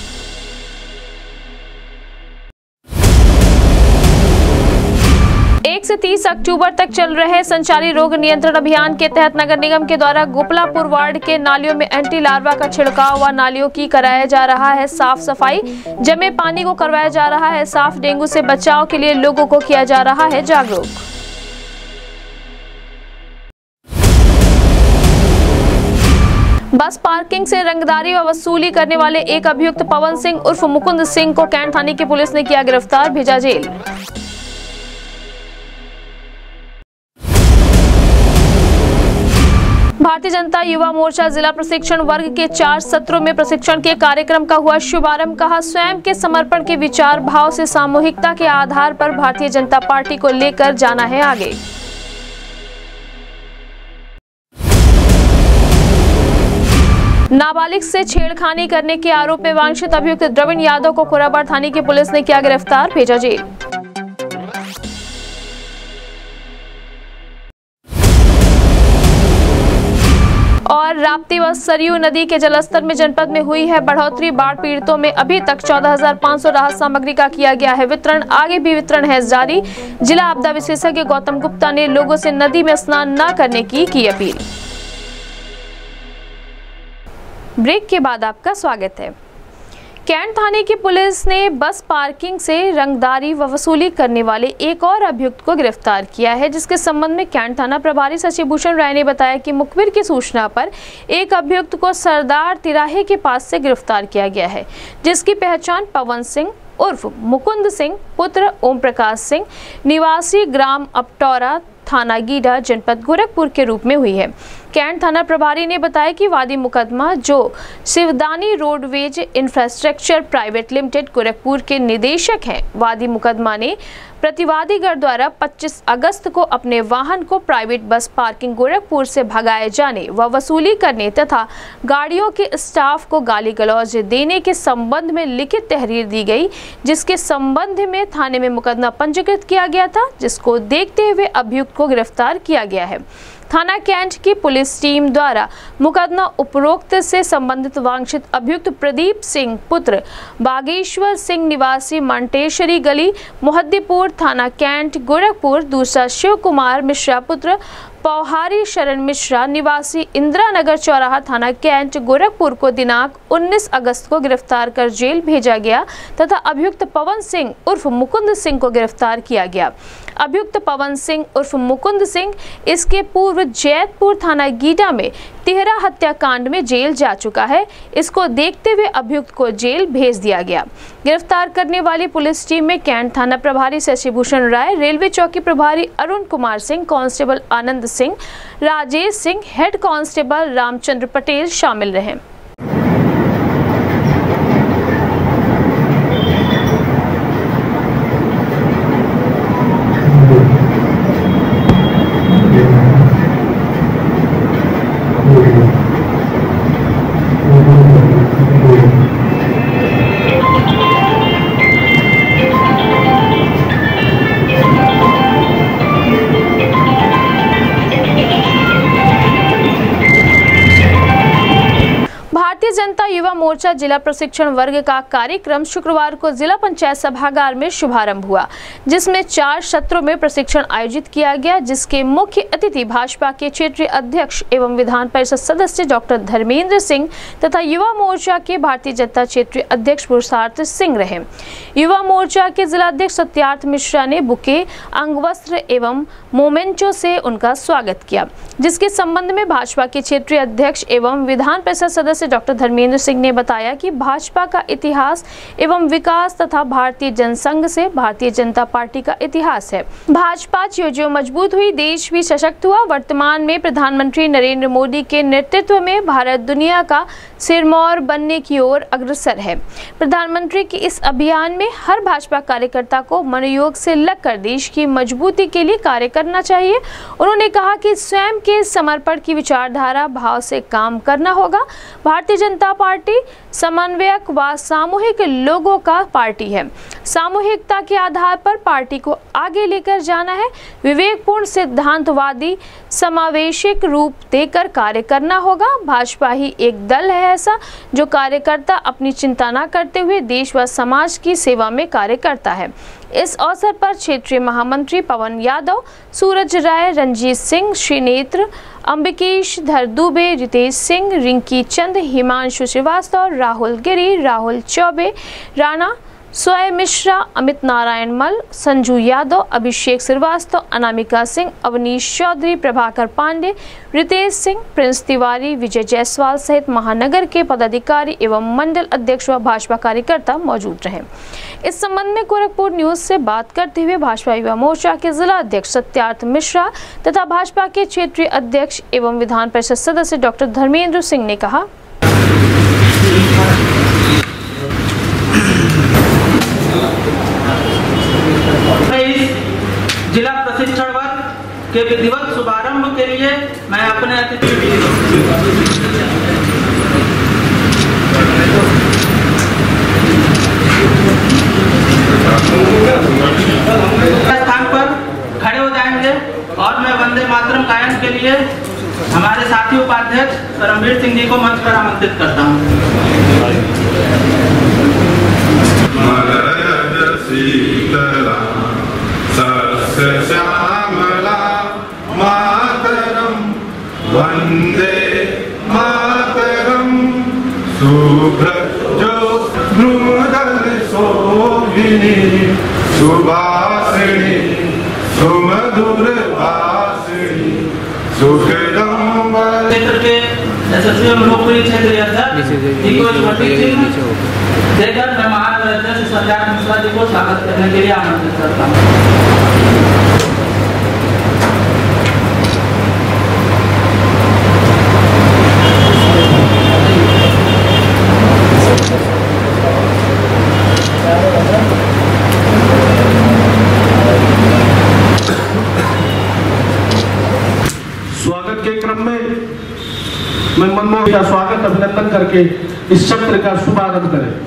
एक से तीस अक्टूबर तक चल रहे संचारी रोग नियंत्रण अभियान के तहत नगर निगम के द्वारा गोपलापुर वार्ड के नालियों में एंटी लार्वा का छिड़काव व नालियों की कराया जा रहा है साफ सफाई। जमे पानी को करवाया जा रहा है साफ। डेंगू से बचाव के लिए लोगों को किया जा रहा है जागरूक। बस पार्किंग से रंगदारी व वसूली करने वाले एक अभियुक्त पवन सिंह उर्फ मुकुंद सिंह को कैंट थाने की पुलिस ने किया गिरफ्तार, भेजा जेल। भारतीय जनता युवा मोर्चा जिला प्रशिक्षण वर्ग के चार सत्रों में प्रशिक्षण के कार्यक्रम का हुआ शुभारंभ। कहा, स्वयं के समर्पण के विचार भाव से सामूहिकता के आधार पर भारतीय जनता पार्टी को लेकर जाना है आगे। नाबालिग से छेड़खानी करने के आरोप में वांछित अभियुक्त द्रविण यादव को कोराबाड़ थाने की पुलिस ने किया गिरफ्तार, भेजा जेल। और राप्ती व सरयू नदी के जलस्तर में जनपद में हुई है बढ़ोतरी। बाढ़ पीड़ितों में अभी तक चौदह हजार पाँच सौ राहत सामग्री का किया गया है वितरण। आगे भी वितरण है जारी। जिला आपदा विशेषज्ञ गौतम गुप्ता ने लोगों से नदी में स्नान न करने की की अपील। ब्रेक के बाद आपका स्वागत है। कैंट थाने की पुलिस ने बस पार्किंग से रंगदारी व वसूली करने वाले एक और अभियुक्त को गिरफ्तार किया है, जिसके संबंध में कैंट थाना प्रभारी शशि भूषण राय ने बताया कि मुखबिर की सूचना पर एक अभियुक्त को सरदार तिराहे के पास से गिरफ्तार किया गया है, जिसकी पहचान पवन सिंह उर्फ मुकुंद सिंह पुत्र ओम प्रकाश सिंह निवासी ग्राम अपटौरा थाना गीडा जनपद गोरखपुर के रूप में हुई है। कैंट थाना प्रभारी ने बताया कि वादी मुकदमा, जो Shivdani roadways infrastructure private limited Gorakhpur के निदेशक हैं, वादी मुकदमा ने प्रतिवादीगण द्वारा पच्चीस अगस्त को अपने वाहन को प्राइवेट बस पार्किंग गोरखपुर से भगाए जाने व वसूली करने तथा गाड़ियों के स्टाफ को गाली गलौज देने के संबंध में लिखित तहरीर दी गई, जिसके संबंध में थाने में मुकदमा पंजीकृत किया गया था, जिसको देखते हुए अभियुक्त को गिरफ्तार किया गया है। थाना कैंट की पुलिस टीम द्वारा मुकदमा उपरोक्त से संबंधित वांछित अभियुक्त प्रदीप सिंह पुत्र बागेश्वर सिंह निवासी मंटेश्वरी गली मोहद्दीपुर थाना कैंट गोरखपुर, दूसरा शिव कुमार मिश्रा पुत्र पौहारी शरण मिश्रा निवासी इंदिरा नगर चौराहा थाना कैंट गोरखपुर को दिनांक उन्नीस अगस्त को गिरफ्तार कर जेल भेजा गया तथा अभियुक्त पवन सिंह उर्फ मुकुंद सिंह को गिरफ्तार किया गया। अभियुक्त पवन सिंह उर्फ मुकुंद सिंह इसके पूर्व जैतपुर थाना गीडा में तिहरा हत्याकांड में जेल जा चुका है। इसको देखते हुए अभियुक्त को जेल भेज दिया गया। गिरफ्तार करने वाली पुलिस टीम में कैंट थाना प्रभारी शशिभूषण राय, रेलवे चौकी प्रभारी Arun Kumar Singh, constable Anand Singh, Rajesh Singh, head constable Ramchandra Patel शामिल रहे। भारतीय जनता युवा मोर्चा जिला प्रशिक्षण वर्ग का कार्यक्रम शुक्रवार को जिला पंचायत सभागार में शुभारंभ हुआ, जिसमें चार सत्रों में प्रशिक्षण आयोजित किया गया, जिसके मुख्य अतिथि भाजपा के क्षेत्रीय अध्यक्ष एवं विधान परिषद सदस्य डॉक्टर धर्मेंद्र सिंह तथा युवा मोर्चा के भारतीय जनता क्षेत्रीय अध्यक्ष पुरुषार्थ सिंह रहे। युवा मोर्चा के जिला अध्यक्ष सत्यार्थ मिश्रा ने बुके, अंगवस्त्र एवं मोमेंटो से उनका स्वागत किया, जिसके संबंध में भाजपा के क्षेत्रीय अध्यक्ष एवं विधान परिषद सदस्य डॉक्टर धर्मेंद्र सिंह ने बताया कि भाजपा का इतिहास एवं विकास तथा भारतीय जनसंघ से भारतीय जनता पार्टी का इतिहास है। भाजपा ज्यों ज्यों मजबूत हुई, देश भी सशक्त हुआ। वर्तमान में प्रधानमंत्री नरेंद्र मोदी के नेतृत्व में भारत दुनिया का सिरमौर बनने की ओर अग्रसर है। प्रधानमंत्री के इस अभियान में हर भाजपा कार्यकर्ता को मनोयोग से लगकर देश की मजबूती के लिए कार्य करना चाहिए। उन्होंने कहा कि स्वयं के समर्पण की विचारधारा भाव से काम करना होगा। भारतीय जनता पार्टी समन्वयक व सामूहिक लोगों का पार्टी है। सामूहिकता के आधार पर पार्टी को आगे लेकर जाना है। विवेकपूर्ण, सिद्धांतवादी, समावेशिक रूप देकर कार्य करना होगा। भाजपा ही एक दल है ऐसा जो कार्यकर्ता अपनी चिंता न करते हुए देश व समाज की सेवा में कार्य करता है। इस अवसर पर क्षेत्रीय महामंत्री पवन यादव, सूरज राय, रंजीत सिंह, श्रीनेत्र, अंबिकेश धर दुबे, रितेश सिंह, रिंकी चंद, हिमांशु श्रीवास्तव, राहुल गिरी, राहुल चौबे, राणा सोय मिश्रा, अमित नारायण मल, संजू यादव, अभिषेक श्रीवास्तव, अनामिका सिंह, अवनीश चौधरी, प्रभाकर पांडे, रितेश सिंह, प्रिंस तिवारी, विजय जायसवाल सहित महानगर के पदाधिकारी एवं मंडल अध्यक्ष व भाजपा कार्यकर्ता मौजूद रहे। इस संबंध में गोरखपुर न्यूज से बात करते हुए भाजपा युवा मोर्चा के जिला अध्यक्ष सत्यार्थ मिश्रा तथा भाजपा के क्षेत्रीय अध्यक्ष एवं विधान परिषद सदस्य डॉक्टर धर्मेंद्र सिंह ने कहा, जिला प्रशिक्षण वर्ग के विधिवत शुभारंभ के लिए मैं अपने स्थान पर खड़े हो जाएंगे और मैं वंदे मातरम गायन के लिए हमारे साथी उपाध्यक्ष परमवीर सिंह जी को मंच पर आमंत्रित करता हूँ। श्यामला मातरम वंदे मातरम शुभ्र जो द्रुमदल शोभिनी सुभाषिणी सुमधुर भाषिणी सुखदम क्षेत्र के यशस्वी लोकप्रिय क्षेत्रीय अध्यक्ष देकर मैं महानगर अध्यक्ष सत्यार्थ मिश्रा जी को स्वागत करने के लिए आमंत्रित करता हूँ। स्वागत के क्रम में मैं मनमोहन का स्वागत अभिनंदन करके इस सत्र का शुभारंभ करें।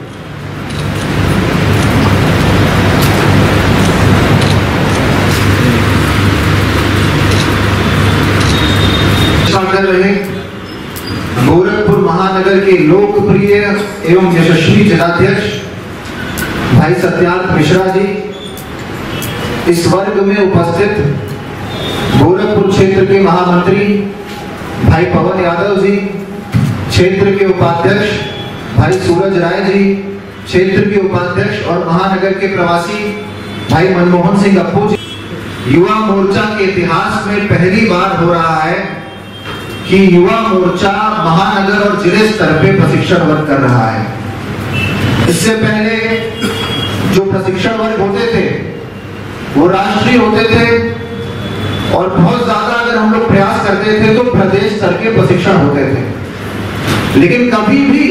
के लोकप्रिय एवं यशस्वी जिलाध्यक्ष भाई सत्यार्थ मिश्रा जी, इस वर्ग में उपस्थित गोरखपुर क्षेत्र के महामंत्री भाई पवन यादव जी, क्षेत्र के उपाध्यक्ष भाई सूरज राय जी, क्षेत्र के उपाध्यक्ष और महानगर के प्रवासी भाई मनमोहन सिंह अप्पू जी। युवा मोर्चा के इतिहास में पहली बार हो रहा है कि युवा मोर्चा महानगर और जिले स्तर पे प्रशिक्षण वर्ग कर रहा है। इससे पहले जो प्रशिक्षण वर्ग होते थे वो राष्ट्रीय होते थे और बहुत ज्यादा अगर हम लोग प्रयास करते थे तो प्रदेश स्तर के प्रशिक्षण होते थे, लेकिन कभी भी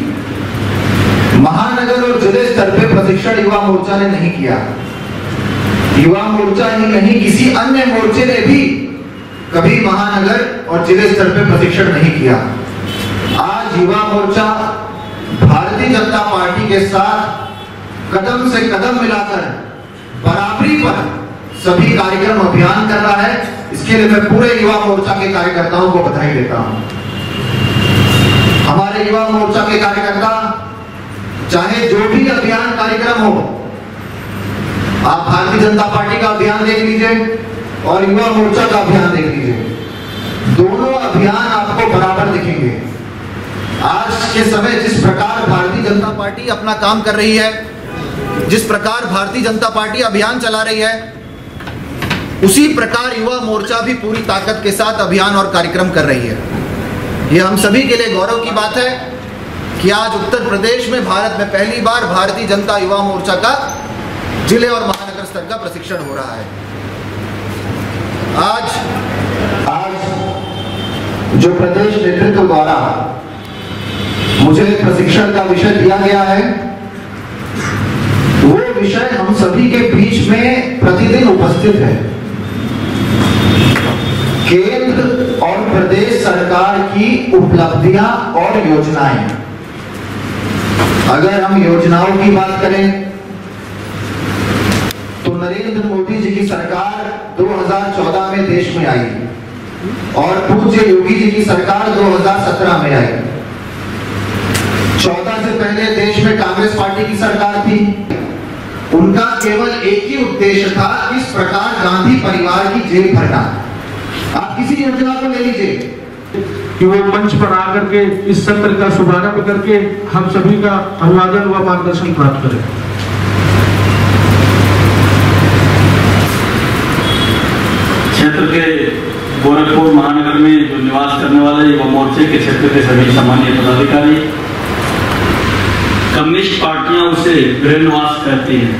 महानगर और जिले स्तर पे प्रशिक्षण युवा मोर्चा ने नहीं किया। युवा मोर्चा ही नहीं, किसी अन्य मोर्चे ने भी कभी महानगर और जिले स्तर पे प्रशिक्षण नहीं किया। आज युवा मोर्चा भारतीय जनता पार्टी के साथ कदम से कदम मिलाकर बराबरी पर सभी कार्यक्रम अभियान कर रहा है। इसके लिए मैं पूरे युवा मोर्चा के कार्यकर्ताओं को बधाई देता हूं। हमारे युवा मोर्चा के कार्यकर्ता चाहे जो भी अभियान कार्यक्रम हो, आप भारतीय जनता पार्टी का अभियान देख लीजिए और युवा मोर्चा का अभियान देख लीजिए, दोनों अभियान आपको बराबर दिखेंगे। आज के समय जिस प्रकार भारतीय जनता पार्टी अपना काम कर रही है, जिस प्रकार भारतीय जनता पार्टी अभियान चला रही है, उसी प्रकार युवा मोर्चा भी पूरी ताकत के साथ अभियान और कार्यक्रम कर रही है। यह हम सभी के लिए गौरव की बात है कि आज उत्तर प्रदेश में भारत में पहली बार भारतीय जनता युवा मोर्चा का जिले और महानगर स्तर का प्रशिक्षण हो रहा है। आज आज जो प्रदेश नेतृत्व द्वारा मुझे प्रशिक्षण का विषय दिया गया है, वो विषय हम सभी के बीच में प्रतिदिन उपस्थित है। केंद्र और प्रदेश सरकार की उपलब्धियां और योजनाएं। अगर हम योजनाओं की बात करें तो नरेंद्र मोदी जी की सरकार दो हज़ार चौदह में देश में आई और पूज्य योगी जी की सरकार दो हज़ार सत्रह में आई। चौदह से पहले देश में कांग्रेस पार्टी की सरकार थी। उनका केवल एक ही उद्देश्य था, इस प्रकार गांधी परिवार की जेल भरना। आप किसी योजना को ले लीजिए कि वो मंच पर आकर के इस सत्र का शुभारंभ करके हम सभी का अभिवादन व मार्गदर्शन प्राप्त करें। क्षेत्र के गोरखपुर महानगर में जो निवास करने वाले युवा मोर्चे के क्षेत्र के सभी सामान्य पदाधिकारी, कम्युनिस्ट पार्टियां उसे ब्रेन वॉश कहती हैं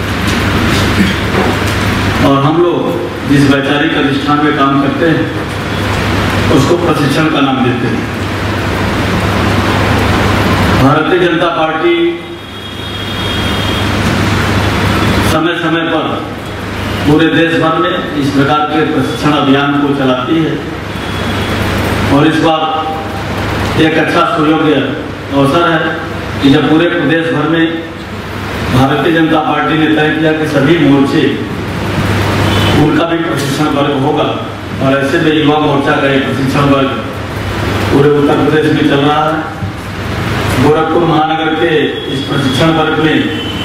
और हम लोग जिस वैचारिक अधिष्ठान पे काम करते हैं उसको प्रशिक्षण का नाम देते हैं। भारतीय जनता पार्टी समय समय पर पूरे देश भर में इस प्रकार के प्रशिक्षण अभियान को चलाती है और इस बार एक अच्छा सुयोग्य अवसर है कि जब पूरे प्रदेश भर में भारतीय जनता पार्टी ने तय किया कि सभी मोर्चे उनका भी प्रशिक्षण वर्ग होगा और ऐसे में युवा मोर्चा का एक प्रशिक्षण वर्ग पूरे उत्तर प्रदेश में चल रहा है। गोरखपुर महानगर के इस प्रशिक्षण वर्ग में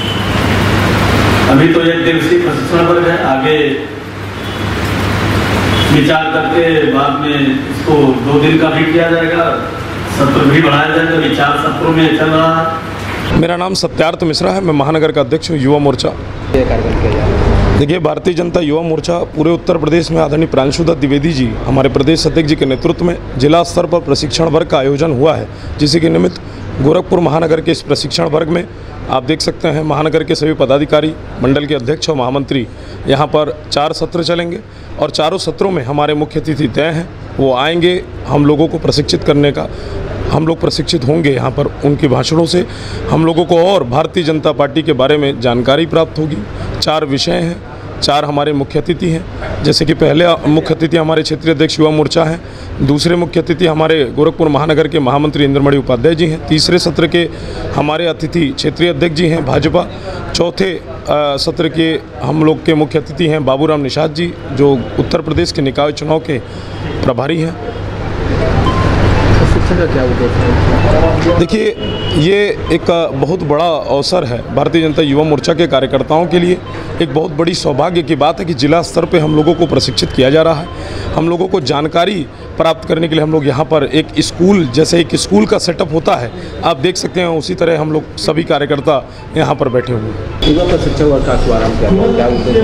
अभी तो एक दिवसीय प्रशिक्षण वर्ग है, आगे विचार करके बाद में इसको दो दिन का भी किया जाएगा, सत्र भी बढ़ाया जाएगा। अभी चार सत्रों में चल रहा है। मेरा नाम सत्यार्थ मिश्रा है, मैं महानगर का अध्यक्ष हूँ युवा मोर्चा। देखिए, भारतीय जनता युवा मोर्चा पूरे उत्तर प्रदेश में आदरणीय प्रांशुदत्त द्विवेदी जी हमारे प्रदेश अध्यक्ष जी के नेतृत्व में जिला स्तर पर प्रशिक्षण वर्ग का आयोजन हुआ है, जिसी के निमित्त गोरखपुर महानगर के इस प्रशिक्षण वर्ग में आप देख सकते हैं महानगर के सभी पदाधिकारी, मंडल के अध्यक्ष और महामंत्री यहाँ पर चार सत्र चलेंगे और चारों सत्रों में हमारे मुख्य अतिथि तय हैं। वो आएंगे हम लोगों को प्रशिक्षित करने का, हम लोग प्रशिक्षित होंगे यहाँ पर। उनके भाषणों से हम लोगों को और भारतीय जनता पार्टी के बारे में जानकारी प्राप्त होगी। चार विषय हैं, चार हमारे मुख्य अतिथि हैं, जैसे कि पहले मुख्य अतिथि हमारे क्षेत्रीय अध्यक्ष युवा मोर्चा हैं, दूसरे मुख्य अतिथि हमारे गोरखपुर महानगर के महामंत्री इंद्रमणि उपाध्याय जी हैं, तीसरे सत्र के हमारे अतिथि क्षेत्रीय अध्यक्ष जी हैं भाजपा, चौथे सत्र के हम लोग के मुख्य अतिथि हैं बाबूराम निषाद जी जो उत्तर प्रदेश के निकाय चुनाव के प्रभारी हैं। प्रशिक्षण का क्या उद्देश्य है? देखिए, ये एक बहुत बड़ा अवसर है भारतीय जनता युवा मोर्चा के कार्यकर्ताओं के लिए। एक बहुत बड़ी सौभाग्य की बात है कि जिला स्तर पे हम लोगों को प्रशिक्षित किया जा रहा है। हम लोगों को जानकारी प्राप्त करने के लिए हम लोग यहाँ पर एक स्कूल, जैसे एक स्कूल का सेटअप होता है, आप देख सकते हैं, उसी तरह हम लोग सभी कार्यकर्ता यहाँ पर बैठे हुए हैं। युवा प्रशिक्षण वर्ग का शुभारंभ क्या उद्देश्य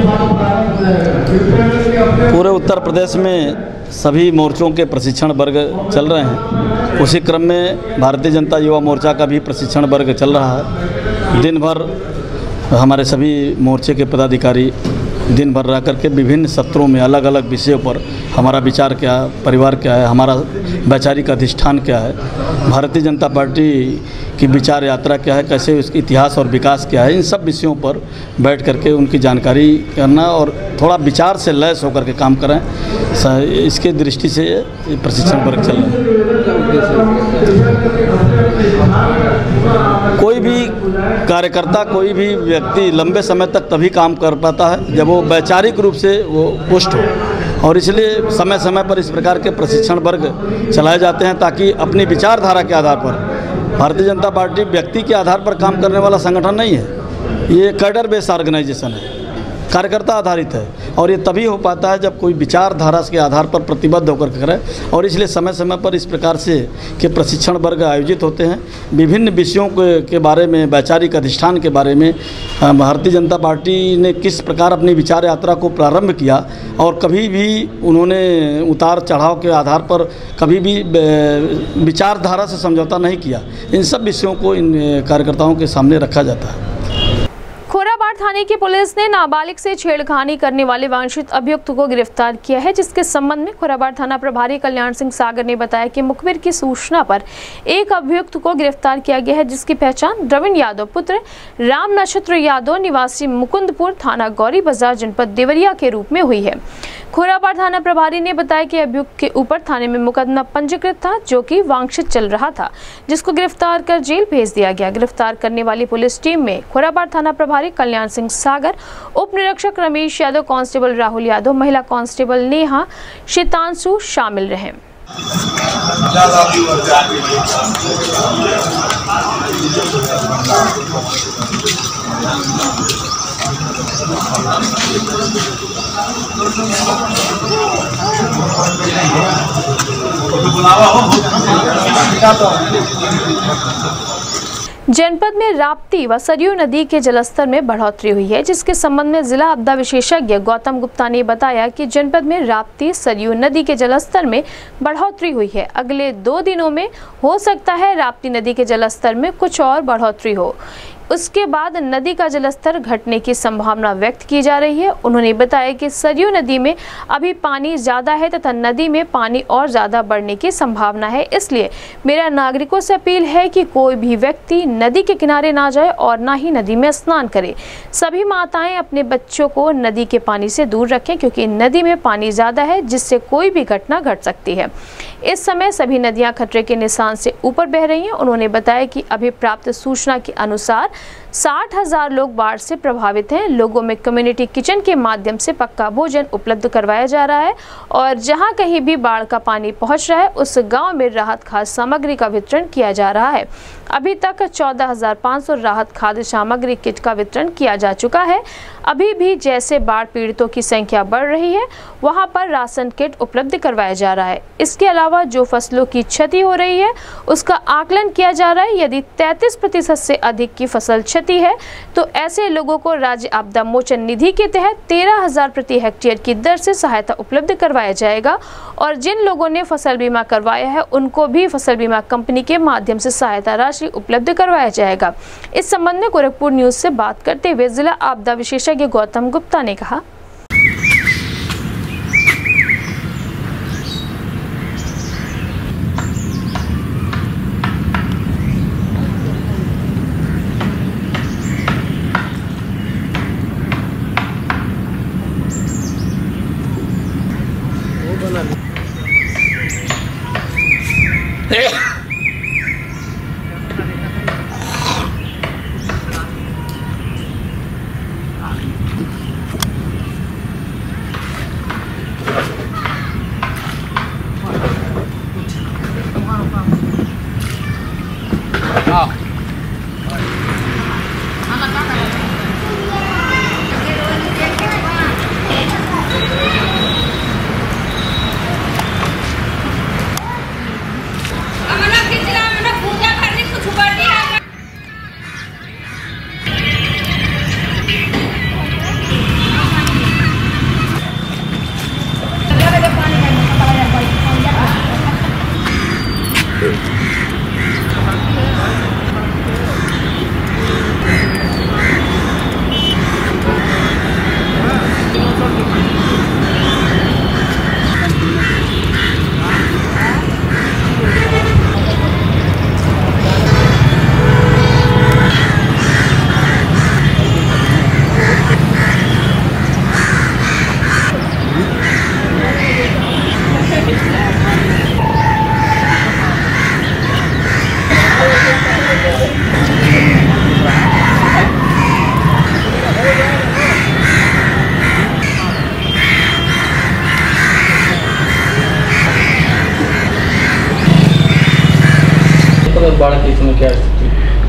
है? पूरे उत्तर प्रदेश में सभी मोर्चों के प्रशिक्षण वर्ग चल रहे हैं। उसी क्रम में भारतीय जनता युवा मोर्चा का भी प्रशिक्षण वर्ग चल रहा है। दिन भर हमारे सभी मोर्चे के पदाधिकारी दिन भर रह करके विभिन्न सत्रों में अलग अलग विषयों पर हमारा विचार क्या है, परिवार क्या है, हमारा वैचारिक अधिष्ठान क्या है, भारतीय जनता पार्टी की विचार यात्रा क्या है, कैसे उसकी इतिहास और विकास क्या है, इन सब विषयों पर बैठ करके उनकी जानकारी करना और थोड़ा विचार से लैस होकर के काम करें, इसके दृष्टि से ये प्रशिक्षण वर्ग चल रहा है। कोई भी कार्यकर्ता, कोई भी व्यक्ति लंबे समय तक तभी काम कर पाता है जब वो वैचारिक रूप से वो पुष्ट हो, और इसलिए समय समय पर इस प्रकार के प्रशिक्षण वर्ग चलाए जाते हैं ताकि अपनी विचारधारा के आधार पर, भारतीय जनता पार्टी व्यक्ति के आधार पर काम करने वाला संगठन नहीं है, ये कैडर बेस्ड ऑर्गेनाइजेशन है, कार्यकर्ता आधारित है, और ये तभी हो पाता है जब कोई विचारधारा के आधार पर प्रतिबद्ध होकर करे, और इसलिए समय समय पर इस प्रकार से के प्रशिक्षण वर्ग आयोजित होते हैं। विभिन्न विषयों के, के बारे में, वैचारिक अधिष्ठान के बारे में, भारतीय जनता पार्टी ने किस प्रकार अपनी विचार यात्रा को प्रारंभ किया और कभी भी उन्होंने उतार चढ़ाव के आधार पर कभी भी विचारधारा से समझौता नहीं किया, इन सब विषयों को इन कार्यकर्ताओं के सामने रखा जाता है। खोराबाड़ थाने की पुलिस ने नाबालिग से छेड़खानी करने वाले वांछित अभियुक्त को गिरफ्तार किया है, जिसके संबंध में खोराबाड़ थाना प्रभारी कल्याण सिंह सागर ने बताया कि मुखबिर की सूचना पर एक अभियुक्त को गिरफ्तार किया गया है, जिसकी पहचान द्रविण यादव पुत्र राम नक्षत्र यादव निवासी मुकुंदपुर थाना गौरी बाजार जनपद देवरिया के रूप में हुई है। खोराबाड़ थाना प्रभारी ने बताया कि अभियुक्त के ऊपर थाने में मुकदमा पंजीकृत था, जो कि वांछित चल रहा था, जिसको गिरफ्तार कर जेल भेज दिया गया। गिरफ्तार करने वाली पुलिस टीम में खोराबाड़ थाना प्रभारी कल्याण सिंह सागर, उप निरीक्षक रमेश यादव, कांस्टेबल राहुल यादव, महिला कांस्टेबल नेहा शीतांशु शामिल रहे। जनपद में राप्ती व सरयू नदी के जलस्तर में बढ़ोतरी हुई है, जिसके संबंध में जिला आपदा विशेषज्ञ गौतम गुप्ता ने बताया कि जनपद में राप्ती सरयू नदी के जलस्तर में बढ़ोतरी हुई है। अगले दो दिनों में हो सकता है राप्ती नदी के जलस्तर में कुछ और बढ़ोतरी हो, उसके बाद नदी का जलस्तर घटने की संभावना व्यक्त की जा रही है। उन्होंने बताया कि सरयू नदी में अभी पानी ज़्यादा है तथा नदी में पानी और ज़्यादा बढ़ने की संभावना है, इसलिए मेरा नागरिकों से अपील है कि कोई भी व्यक्ति नदी के किनारे ना जाए और ना ही नदी में स्नान करे। सभी माताएं अपने बच्चों को नदी के पानी से दूर रखें, क्योंकि नदी में पानी ज़्यादा है, जिससे कोई भी घटना घट सकती है। इस समय सभी नदियाँ खतरे के निशान से ऊपर बह रही हैं। उन्होंने बताया कि अभी प्राप्त सूचना के अनुसार साठ हजार लोग बाढ़ से प्रभावित हैं। लोगों में कम्युनिटी किचन के माध्यम से पक्का भोजन उपलब्ध करवाया जा रहा है, और जहां कहीं भी बाढ़ का पानी पहुंच रहा है उस गांव में राहत खाद्य सामग्री का वितरण किया जा रहा है। अभी तक चौदह हजार पाँच सौ राहत खाद्य सामग्री किट का वितरण किया जा चुका है। अभी भी जैसे बाढ़ पीड़ितों की संख्या बढ़ रही है, वहां पर राशन किट उपलब्ध करवाया जा रहा है। इसके अलावा जो फसलों की क्षति हो रही है उसका आकलन किया जा रहा है। यदि तैंतीस प्रतिशत से अधिक की फसल क्षति है तो ऐसे लोगों को राज्य आपदा मोचन निधि के तहत तेरह हजार प्रति हेक्टेयर की दर से सहायता उपलब्ध करवाया जाएगा, और जिन लोगों ने फसल बीमा करवाया है उनको भी फसल बीमा कंपनी के माध्यम से सहायता राशि उपलब्ध करवाया जाएगा। इस संबंध में गोरखपुर न्यूज से बात करते हुए जिला आपदा विशेषज्ञ गौतम गुप्ता ने कहा,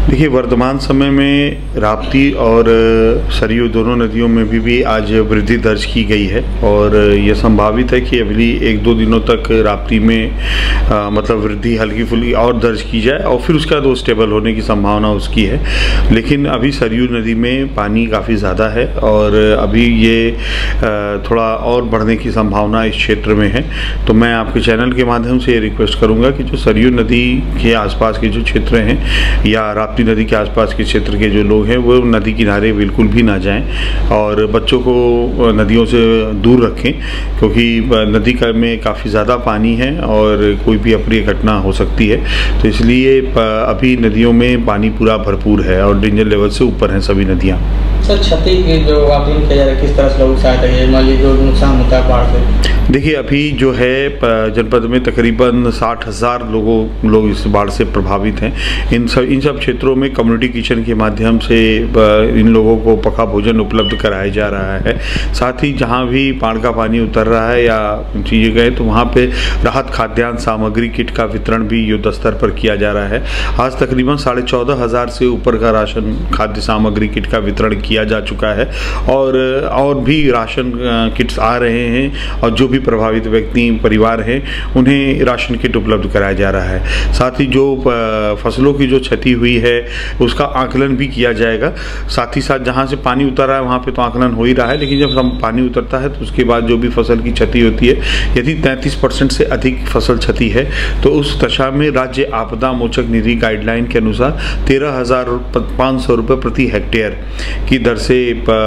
देखिए, वर्तमान समय में राप्ती और सरयू दोनों नदियों में भी, भी आज वृद्धि दर्ज की गई है और यह संभावित है कि अगली एक दो दिनों तक राप्ती में आ, मतलब वृद्धि हल्की फुल्की और दर्ज की जाए और फिर उसका दो स्टेबल होने की संभावना उसकी है। लेकिन अभी सरयू नदी में पानी काफ़ी ज़्यादा है और अभी ये आ, थोड़ा और बढ़ने की संभावना इस क्षेत्र में है। तो मैं आपके चैनल के माध्यम से ये रिक्वेस्ट करूँगा कि जो सरयू नदी के आसपास के जो क्षेत्र हैं या राप्ती नदी के आसपास के क्षेत्र के जो लोग हैं वो नदी किनारे बिल्कुल भी ना जाएं और बच्चों को नदियों से दूर रखें, क्योंकि नदी का में काफ़ी ज़्यादा पानी है और कोई भी अप्रिय घटना हो सकती है। तो इसलिए अभी नदियों में पानी पूरा भरपूर है और डेंजर लेवल से ऊपर हैं सभी नदियाँ। सर, क्षति की जो आकलन किया जा रहा है किस तरह से लोगों को सहायता है, मान लीजिए जो नुकसान होता है बाढ़ से? देखिए, अभी जो है जनपद में तकरीबन साठ हज़ार लोगों लोग इस बाढ़ से प्रभावित हैं। इन सब इन सब क्षेत्रों में कम्युनिटी किचन के माध्यम से इन लोगों को पका भोजन उपलब्ध कराया जा रहा है। साथ ही जहां भी बाढ़ का पानी उतर रहा है या चीज़ें गए तो वहां पे राहत खाद्यान्न सामग्री किट का वितरण भी युद्ध स्तर पर किया जा रहा है। आज तकरीबन साढ़े चौदह हज़ार से ऊपर का राशन खाद्य सामग्री किट का वितरण किया जा चुका है और और भी राशन किट्स आ रहे हैं और जो भी प्रभावित व्यक्ति परिवार हैं उन्हें राशन किट उपलब्ध कराया जा रहा है। साथ ही जो फसलों की जो क्षति हुई है उसका आकलन भी किया जाएगा। साथ ही साथ जहां से पानी उतर रहा है वहां पे तो आकलन हो ही रहा है, लेकिन जब पानी उतरता है तो उसके बाद जो भी फसल की क्षति होती है, यदि तैंतीस परसेंट से अधिक फसल क्षति है तो उस दशा में राज्य आपदा मोचक निधि गाइडलाइन के अनुसार तेरह हजार पाँच सौ रुपये प्रति हेक्टेयर की दर से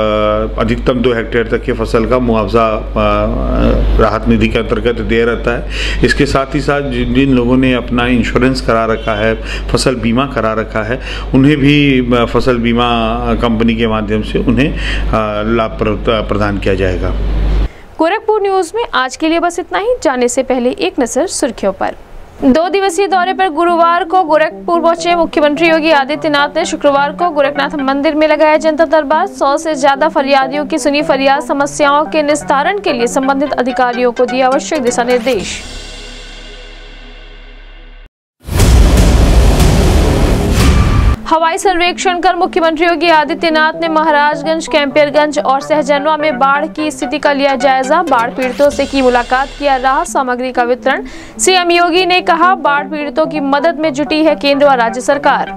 अधिकतम दो हेक्टेयर तक के फसल का मुआवजा राहत निधि के अंतर्गत दे रहता है। इसके साथ ही साथ जिन जिन लोगों ने अपना इंश्योरेंस करा रखा है, फसल बीमा करा रखा है, उन्हें भी फसल बीमा कंपनी के माध्यम से उन्हें लाभ प्रदान किया जाएगा। गोरखपुर न्यूज में आज के लिए बस इतना ही। जाने से पहले एक नजर सुर्खियों पर। दो दिवसीय दौरे पर गुरुवार को गोरखपुर पहुंचे मुख्यमंत्री योगी आदित्यनाथ ने शुक्रवार को गोरखनाथ मंदिर में लगाया जनता दरबार। सौ से ज्यादा फरियादियों की सुनी फरियाद, समस्याओं के निस्तारण के लिए संबंधित अधिकारियों को दिए आवश्यक दिशा निर्देश। हवाई सर्वेक्षण कर मुख्यमंत्री योगी आदित्यनाथ ने महाराजगंज, कैंपियरगंज और सहजनवा में बाढ़ की स्थिति का लिया जायजा। बाढ़ पीड़ितों से की मुलाकात, किया राहत सामग्री का वितरण। सीएम योगी ने कहा बाढ़ पीड़ितों की मदद में जुटी है केंद्र व राज्य सरकार।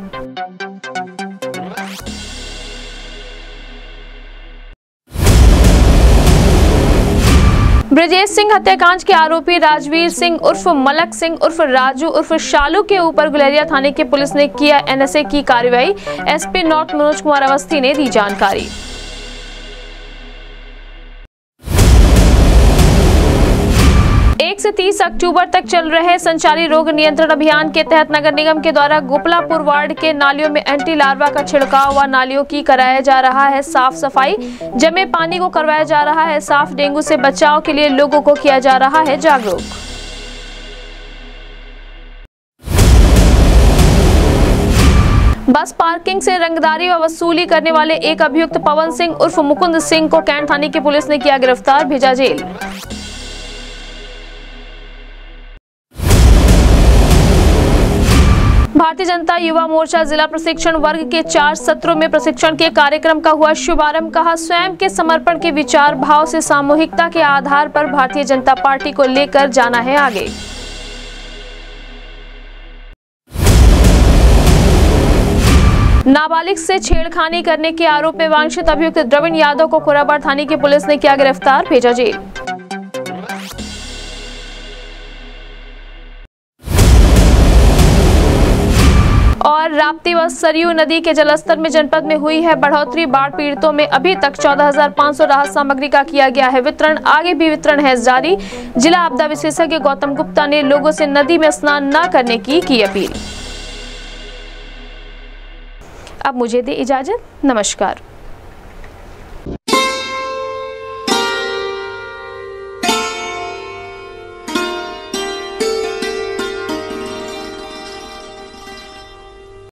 ब्रजेश सिंह हत्याकांड के आरोपी राजवीर सिंह उर्फ मलक सिंह उर्फ राजू उर्फ शालू के ऊपर गुलेरिया थाने की पुलिस ने किया एनएसए की कार्रवाई। एसपी नॉर्थ मनोज कुमार अवस्थी ने दी जानकारी। एक से तीस अक्टूबर तक चल रहे संचारी रोग नियंत्रण अभियान के तहत नगर निगम के द्वारा गोपलापुर वार्ड के नालियों में एंटी लार्वा का छिड़काव व नालियों की कराया जा रहा है साफ सफाई। जमे पानी को करवाया जा रहा है साफ। डेंगू से बचाव के लिए लोगों को किया जा रहा है जागरूक। बस पार्किंग से रंगदारी व वसूली करने वाले एक अभियुक्त पवन सिंह उर्फ मुकुंद सिंह को कैंट थाने की पुलिस ने किया गिरफ्तार, भेजा जेल। भारतीय जनता युवा मोर्चा जिला प्रशिक्षण वर्ग के चार सत्रों में प्रशिक्षण के कार्यक्रम का हुआ शुभारंभ। कहा स्वयं के समर्पण के विचार भाव से सामूहिकता के आधार पर भारतीय जनता पार्टी को लेकर जाना है आगे। नाबालिग से छेड़खानी करने के आरोप में वांछित अभियुक्त द्रविण यादव को खुराबाड़ थाने की पुलिस ने किया गिरफ्तार, भेजा जेल। और राप्ती व सरयू नदी के जलस्तर में जनपद में हुई है बढ़ोतरी। बाढ़ पीड़ितों में अभी तक चौदह हजार पाँच सौ राहत सामग्री का किया गया है वितरण। आगे भी वितरण है जारी। जिला आपदा विशेषज्ञ गौतम गुप्ता ने लोगों से नदी में स्नान न करने की की अपील। अब मुझे दे इजाजत, नमस्कार।